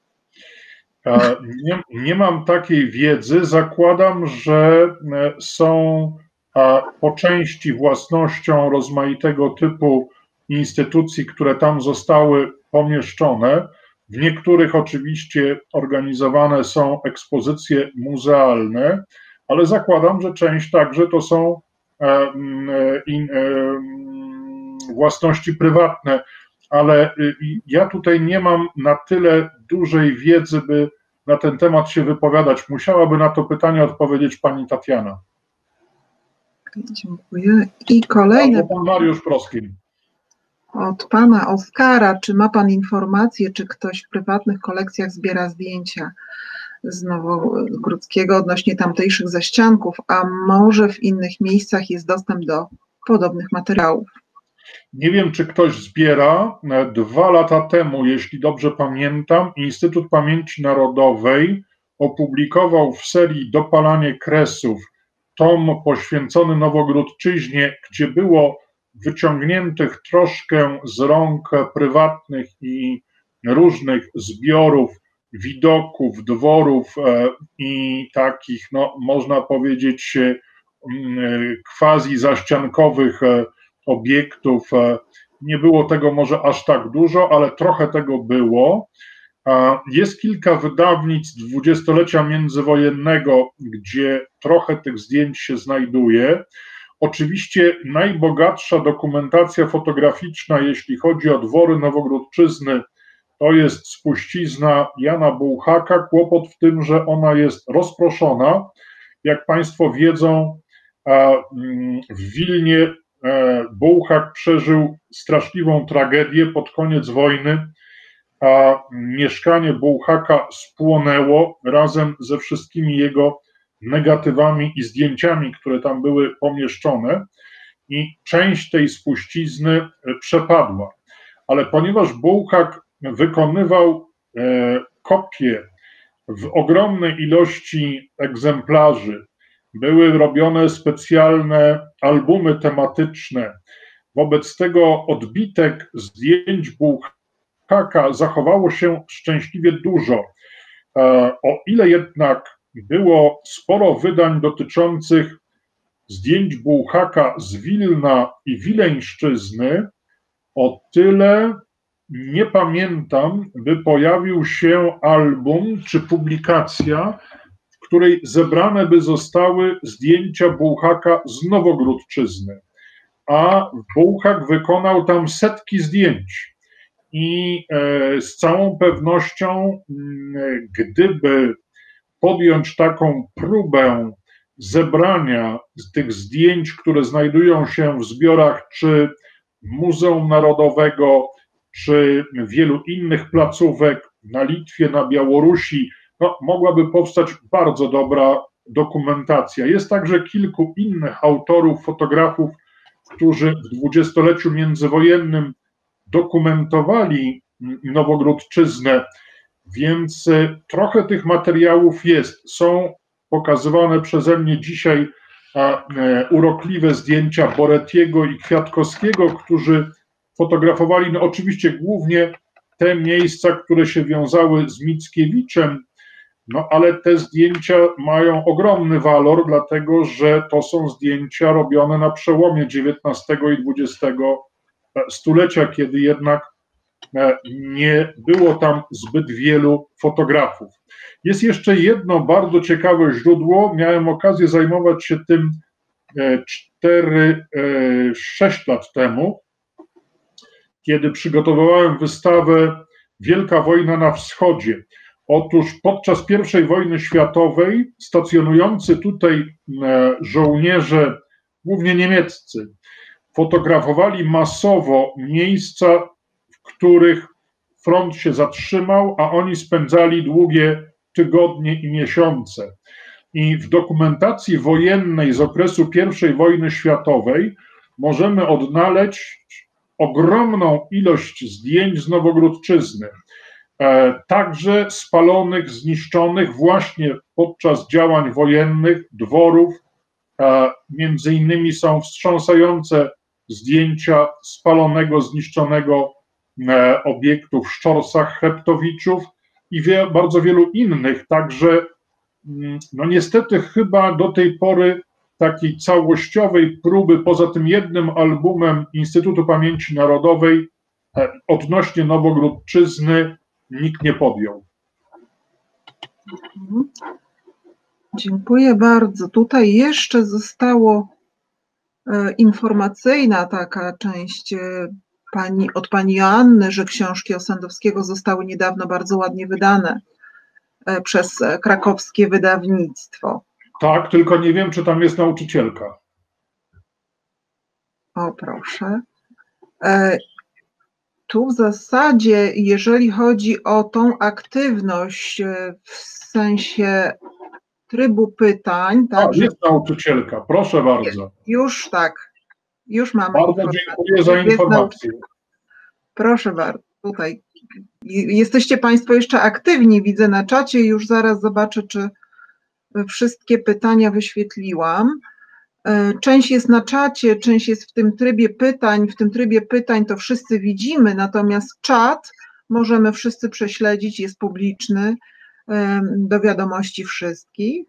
Nie, nie mam takiej wiedzy. Zakładam, że są po części własnością rozmaitego typu instytucji, które tam zostały pomieszczone. W niektórych oczywiście organizowane są ekspozycje muzealne, ale zakładam, że część także to są własności prywatne. ale ja tutaj nie mam na tyle dużej wiedzy, by na ten temat się wypowiadać. Musiałaby na to pytanie odpowiedzieć pani Tatiana. Dziękuję. I kolejne. Albo pan Mariusz Proskin. Od pana Oskara. Czy ma pan informację, czy ktoś w prywatnych kolekcjach zbiera zdjęcia z Nowogródzkiego odnośnie tamtejszych zaścianków, a może w innych miejscach jest dostęp do podobnych materiałów? Nie wiem, czy ktoś zbiera. Dwa lata temu, jeśli dobrze pamiętam, Instytut Pamięci Narodowej opublikował w serii Dopalanie Kresów tom poświęcony Nowogródczyźnie, gdzie było wyciągniętych troszkę z rąk prywatnych i różnych zbiorów, widoków, dworów i takich, no, można powiedzieć, quasi zaściankowych obiektów. Nie było tego może aż tak dużo, ale trochę tego było. Jest kilka wydawnictw dwudziestolecia międzywojennego, gdzie trochę tych zdjęć się znajduje. Oczywiście najbogatsza dokumentacja fotograficzna, jeśli chodzi o dwory Nowogródczyzny, to jest spuścizna Jana Bułhaka. Kłopot w tym, że ona jest rozproszona. Jak Państwo wiedzą, w Wilnie Bułhak przeżył straszliwą tragedię pod koniec wojny, a mieszkanie Bułhaka spłonęło razem ze wszystkimi jego negatywami i zdjęciami, które tam były pomieszczone, i część tej spuścizny przepadła. Ale ponieważ Bułhak wykonywał kopie w ogromnej ilości egzemplarzy, były robione specjalne albumy tematyczne, wobec tego odbitek zdjęć Bułhaka zachowało się szczęśliwie dużo. O ile jednak było sporo wydań dotyczących zdjęć Bułhaka z Wilna i Wileńszczyzny, o tyle nie pamiętam, by pojawił się album czy publikacja, w której zebrane by zostały zdjęcia Bułhaka z Nowogródczyzny. A Bułhak wykonał tam setki zdjęć. I z całą pewnością, gdyby podjąć taką próbę zebrania tych zdjęć, które znajdują się w zbiorach czy Muzeum Narodowego, czy wielu innych placówek na Litwie, na Białorusi, no, mogłaby powstać bardzo dobra dokumentacja. Jest także kilku innych autorów, fotografów, którzy w dwudziestoleciu międzywojennym dokumentowali Nowogródczyznę, więc trochę tych materiałów jest. Są pokazywane przeze mnie dzisiaj urokliwe zdjęcia Boretiego i Kwiatkowskiego, którzy fotografowali, no oczywiście głównie te miejsca, które się wiązały z Mickiewiczem, no ale te zdjęcia mają ogromny walor, dlatego że to są zdjęcia robione na przełomie dziewiętnastego i dwudziestego stulecia, kiedy jednak nie było tam zbyt wielu fotografów. Jest jeszcze jedno bardzo ciekawe źródło. Miałem okazję zajmować się tym cztery sześć lat temu, kiedy przygotowywałem wystawę Wielka wojna na wschodzie. Otóż podczas pierwszej wojny światowej stacjonujący tutaj żołnierze, głównie niemieccy, fotografowali masowo miejsca, w których front się zatrzymał, a oni spędzali długie tygodnie i miesiące. I w dokumentacji wojennej z okresu pierwszej wojny światowej możemy odnaleźć ogromną ilość zdjęć z Nowogródczyzny, także spalonych, zniszczonych właśnie podczas działań wojennych, dworów. Między innymi są wstrząsające zdjęcia spalonego, zniszczonego obiektu w Szczorsach Hreptowiczów i wie, bardzo wielu innych. Także no niestety chyba do tej pory takiej całościowej próby, poza tym jednym albumem Instytutu Pamięci Narodowej odnośnie Nowogródczyzny nikt nie podjął. Dziękuję bardzo. Tutaj jeszcze zostało informacyjna taka część pani, od pani Joanny, że książki Osandowskiego zostały niedawno bardzo ładnie wydane przez krakowskie wydawnictwo. Tak, tylko nie wiem, czy tam jest nauczycielka. O, proszę. Tu w zasadzie, jeżeli chodzi o tą aktywność w sensie trybu pytań, tak, A, że... jest nauczycielka, proszę bardzo. Już tak, już mamy bardzo informację. Dziękuję za informację. Proszę bardzo, tutaj jesteście Państwo jeszcze aktywni, widzę na czacie, już zaraz zobaczę, czy wszystkie pytania wyświetliłam. Część jest na czacie, część jest w tym trybie pytań. W tym trybie pytań to wszyscy widzimy, natomiast czat możemy wszyscy prześledzić, jest publiczny do wiadomości wszystkich.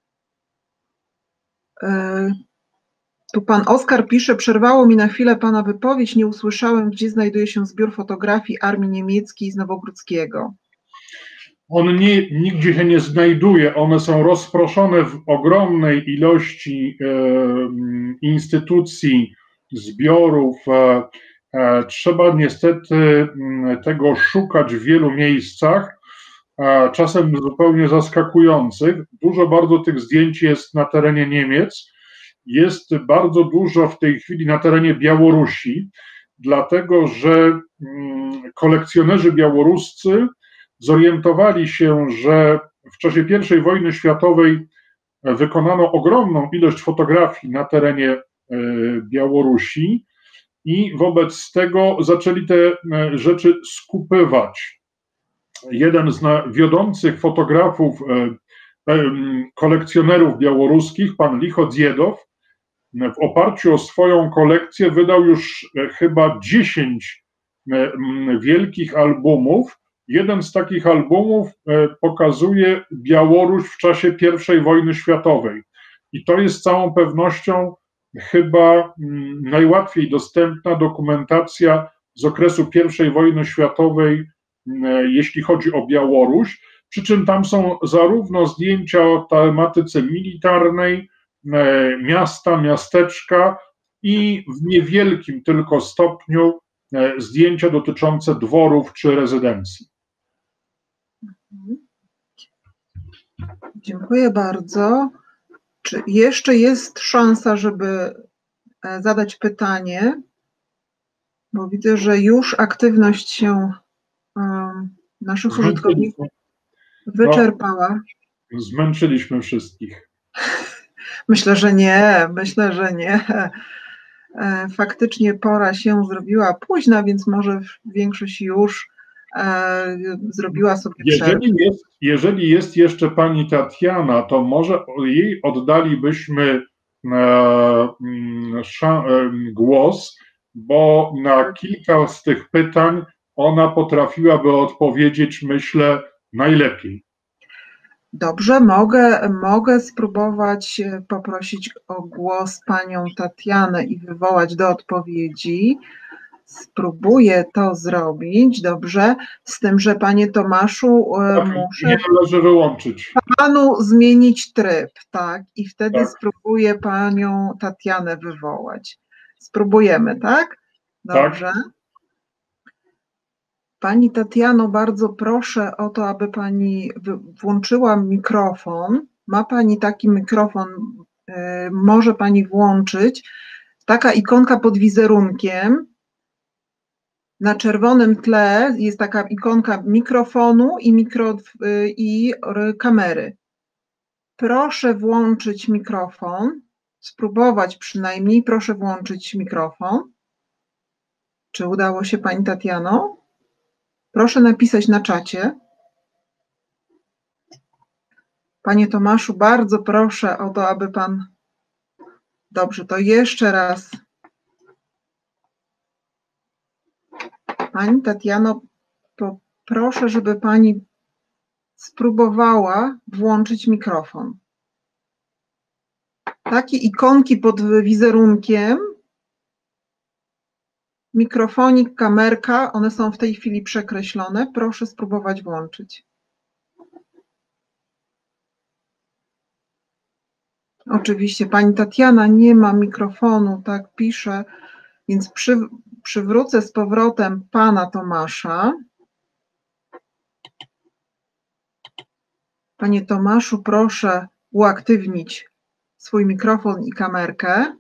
Tu pan Oskar pisze, przerwało mi na chwilę pana wypowiedź, nie usłyszałem, gdzie znajduje się zbiór fotografii Armii Niemieckiej z Nowogródzkiego. On nie, nigdzie się nie znajduje, one są rozproszone w ogromnej ilości e, instytucji, zbiorów. E, e, trzeba niestety tego szukać w wielu miejscach, e, czasem zupełnie zaskakujących. Dużo bardzo tych zdjęć jest na terenie Niemiec, jest bardzo dużo w tej chwili na terenie Białorusi, dlatego że mm, kolekcjonerzy białoruscy zorientowali się, że w czasie pierwszej wojny światowej wykonano ogromną ilość fotografii na terenie Białorusi i wobec tego zaczęli te rzeczy skupywać. Jeden z wiodących fotografów, kolekcjonerów białoruskich, pan Lichodziedow, w oparciu o swoją kolekcję wydał już chyba dziesięć wielkich albumów. Jeden z takich albumów pokazuje Białoruś w czasie pierwszej wojny światowej. I to jest z całą pewnością chyba najłatwiej dostępna dokumentacja z okresu pierwszej wojny światowej, jeśli chodzi o Białoruś. Przy czym tam są zarówno zdjęcia o tematyce militarnej, miasta, miasteczka i w niewielkim tylko stopniu zdjęcia dotyczące dworów czy rezydencji. Dziękuję bardzo. Czy jeszcze jest szansa, żeby zadać pytanie? Bo widzę, że już aktywność się naszych użytkowników wyczerpała. No, zmęczyliśmy wszystkich. Myślę, że nie, myślę, że nie. Faktycznie pora się zrobiła późna, więc może większość już zrobiła sobie przerwę. Jeżeli jest, jeżeli jest jeszcze pani Tatiana, to może jej oddalibyśmy głos, bo na kilka z tych pytań ona potrafiłaby odpowiedzieć, myślę, najlepiej. Dobrze, mogę, mogę spróbować poprosić o głos panią Tatianę i wywołać do odpowiedzi. Spróbuję to zrobić, dobrze, z tym, że panie Tomaszu, tak, muszę nie należy wyłączyć. panu zmienić tryb, tak, i wtedy tak. spróbuję panią Tatianę wywołać. Spróbujemy, tak? Dobrze. Tak. Pani Tatiano, bardzo proszę o to, aby pani włączyła mikrofon. Ma pani taki mikrofon, y, może pani włączyć. Taka ikonka pod wizerunkiem. Na czerwonym tle jest taka ikonka mikrofonu i, mikro, y, i kamery. Proszę włączyć mikrofon, spróbować przynajmniej, proszę włączyć mikrofon. Czy udało się pani Tatiano? Proszę napisać na czacie. Panie Tomaszu, bardzo proszę o to, aby pan... Dobrze, to jeszcze raz. Pani Tatiano, proszę, żeby pani spróbowała włączyć mikrofon. Takie ikonki pod wizerunkiem, mikrofonik, kamerka, one są w tej chwili przekreślone. Proszę spróbować włączyć. Oczywiście pani Tatiana nie ma mikrofonu, tak pisze, więc przy, przywrócę z powrotem pana Tomasza. Panie Tomaszu, proszę uaktywnić swój mikrofon i kamerkę.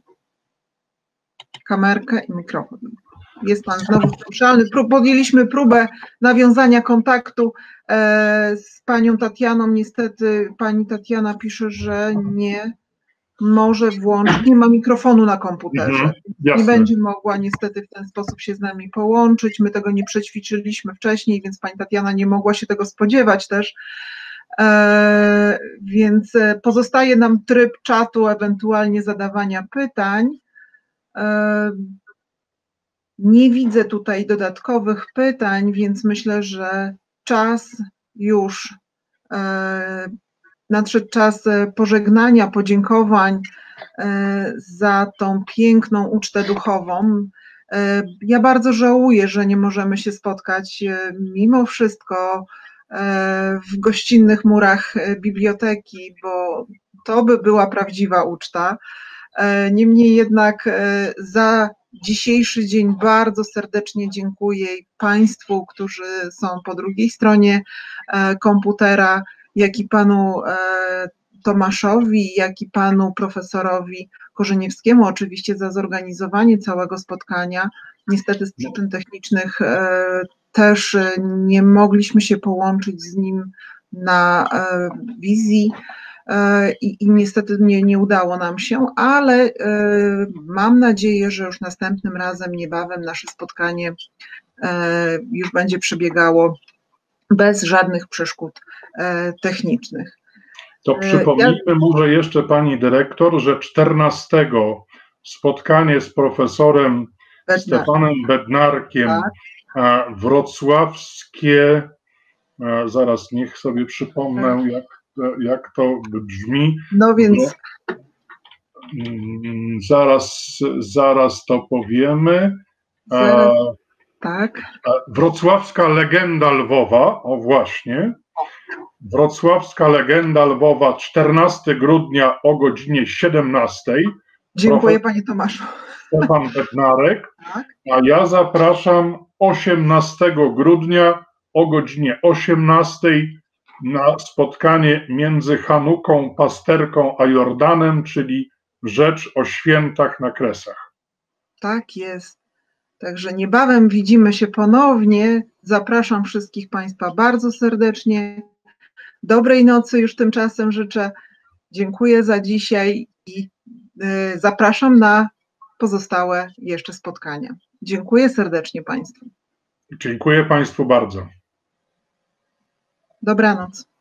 Kamerkę i mikrofon. Jest pan znowu słyszalny. Podjęliśmy próbę nawiązania kontaktu z panią Tatianą. Niestety pani Tatiana pisze, że nie może włączyć, nie ma mikrofonu na komputerze. Mhm, nie będzie mogła niestety w ten sposób się z nami połączyć. My tego nie przećwiczyliśmy wcześniej, więc pani Tatiana nie mogła się tego spodziewać też. E, więc pozostaje nam tryb czatu, ewentualnie zadawania pytań. E, nie widzę tutaj dodatkowych pytań, więc myślę, że czas już, e, nadszedł czas pożegnania, podziękowań e, za tą piękną ucztę duchową. E, ja bardzo żałuję, że nie możemy się spotkać e, mimo wszystko w gościnnych murach biblioteki, bo to by była prawdziwa uczta. Niemniej jednak za dzisiejszy dzień bardzo serdecznie dziękuję Państwu, którzy są po drugiej stronie komputera, jak i panu Tomaszowi, jak i panu profesorowi Korzeniewskiemu oczywiście za zorganizowanie całego spotkania. Niestety z przyczyn technicznych też nie mogliśmy się połączyć z nim na wizji i, i niestety nie, nie udało nam się, ale mam nadzieję, że już następnym razem, niebawem nasze spotkanie już będzie przebiegało bez żadnych przeszkód technicznych. To przypomnijmy ja... może jeszcze pani dyrektor, że czternastego spotkanie z profesorem Bednar. Stefanem Bednarkiem, tak. Wrocławskie, zaraz niech sobie przypomnę, tak. jak, jak to brzmi. No więc. Zaraz, zaraz to powiemy. Zaraz, tak. Wrocławska legenda Lwowa, o właśnie. Wrocławska legenda Lwowa, czternastego grudnia o godzinie siedemnastej. Dziękuję panie Tomaszu. Stefan Bednarek, tak. A ja zapraszam osiemnastego grudnia o godzinie osiemnastej na spotkanie między Hanuką, Pasterką a Jordanem, czyli rzecz o świętach na Kresach. Tak jest. Także niebawem widzimy się ponownie. Zapraszam wszystkich Państwa bardzo serdecznie. Dobrej nocy już tymczasem życzę. Dziękuję za dzisiaj i zapraszam na pozostałe jeszcze spotkania. Dziękuję serdecznie Państwu. Dziękuję Państwu bardzo. Dobranoc.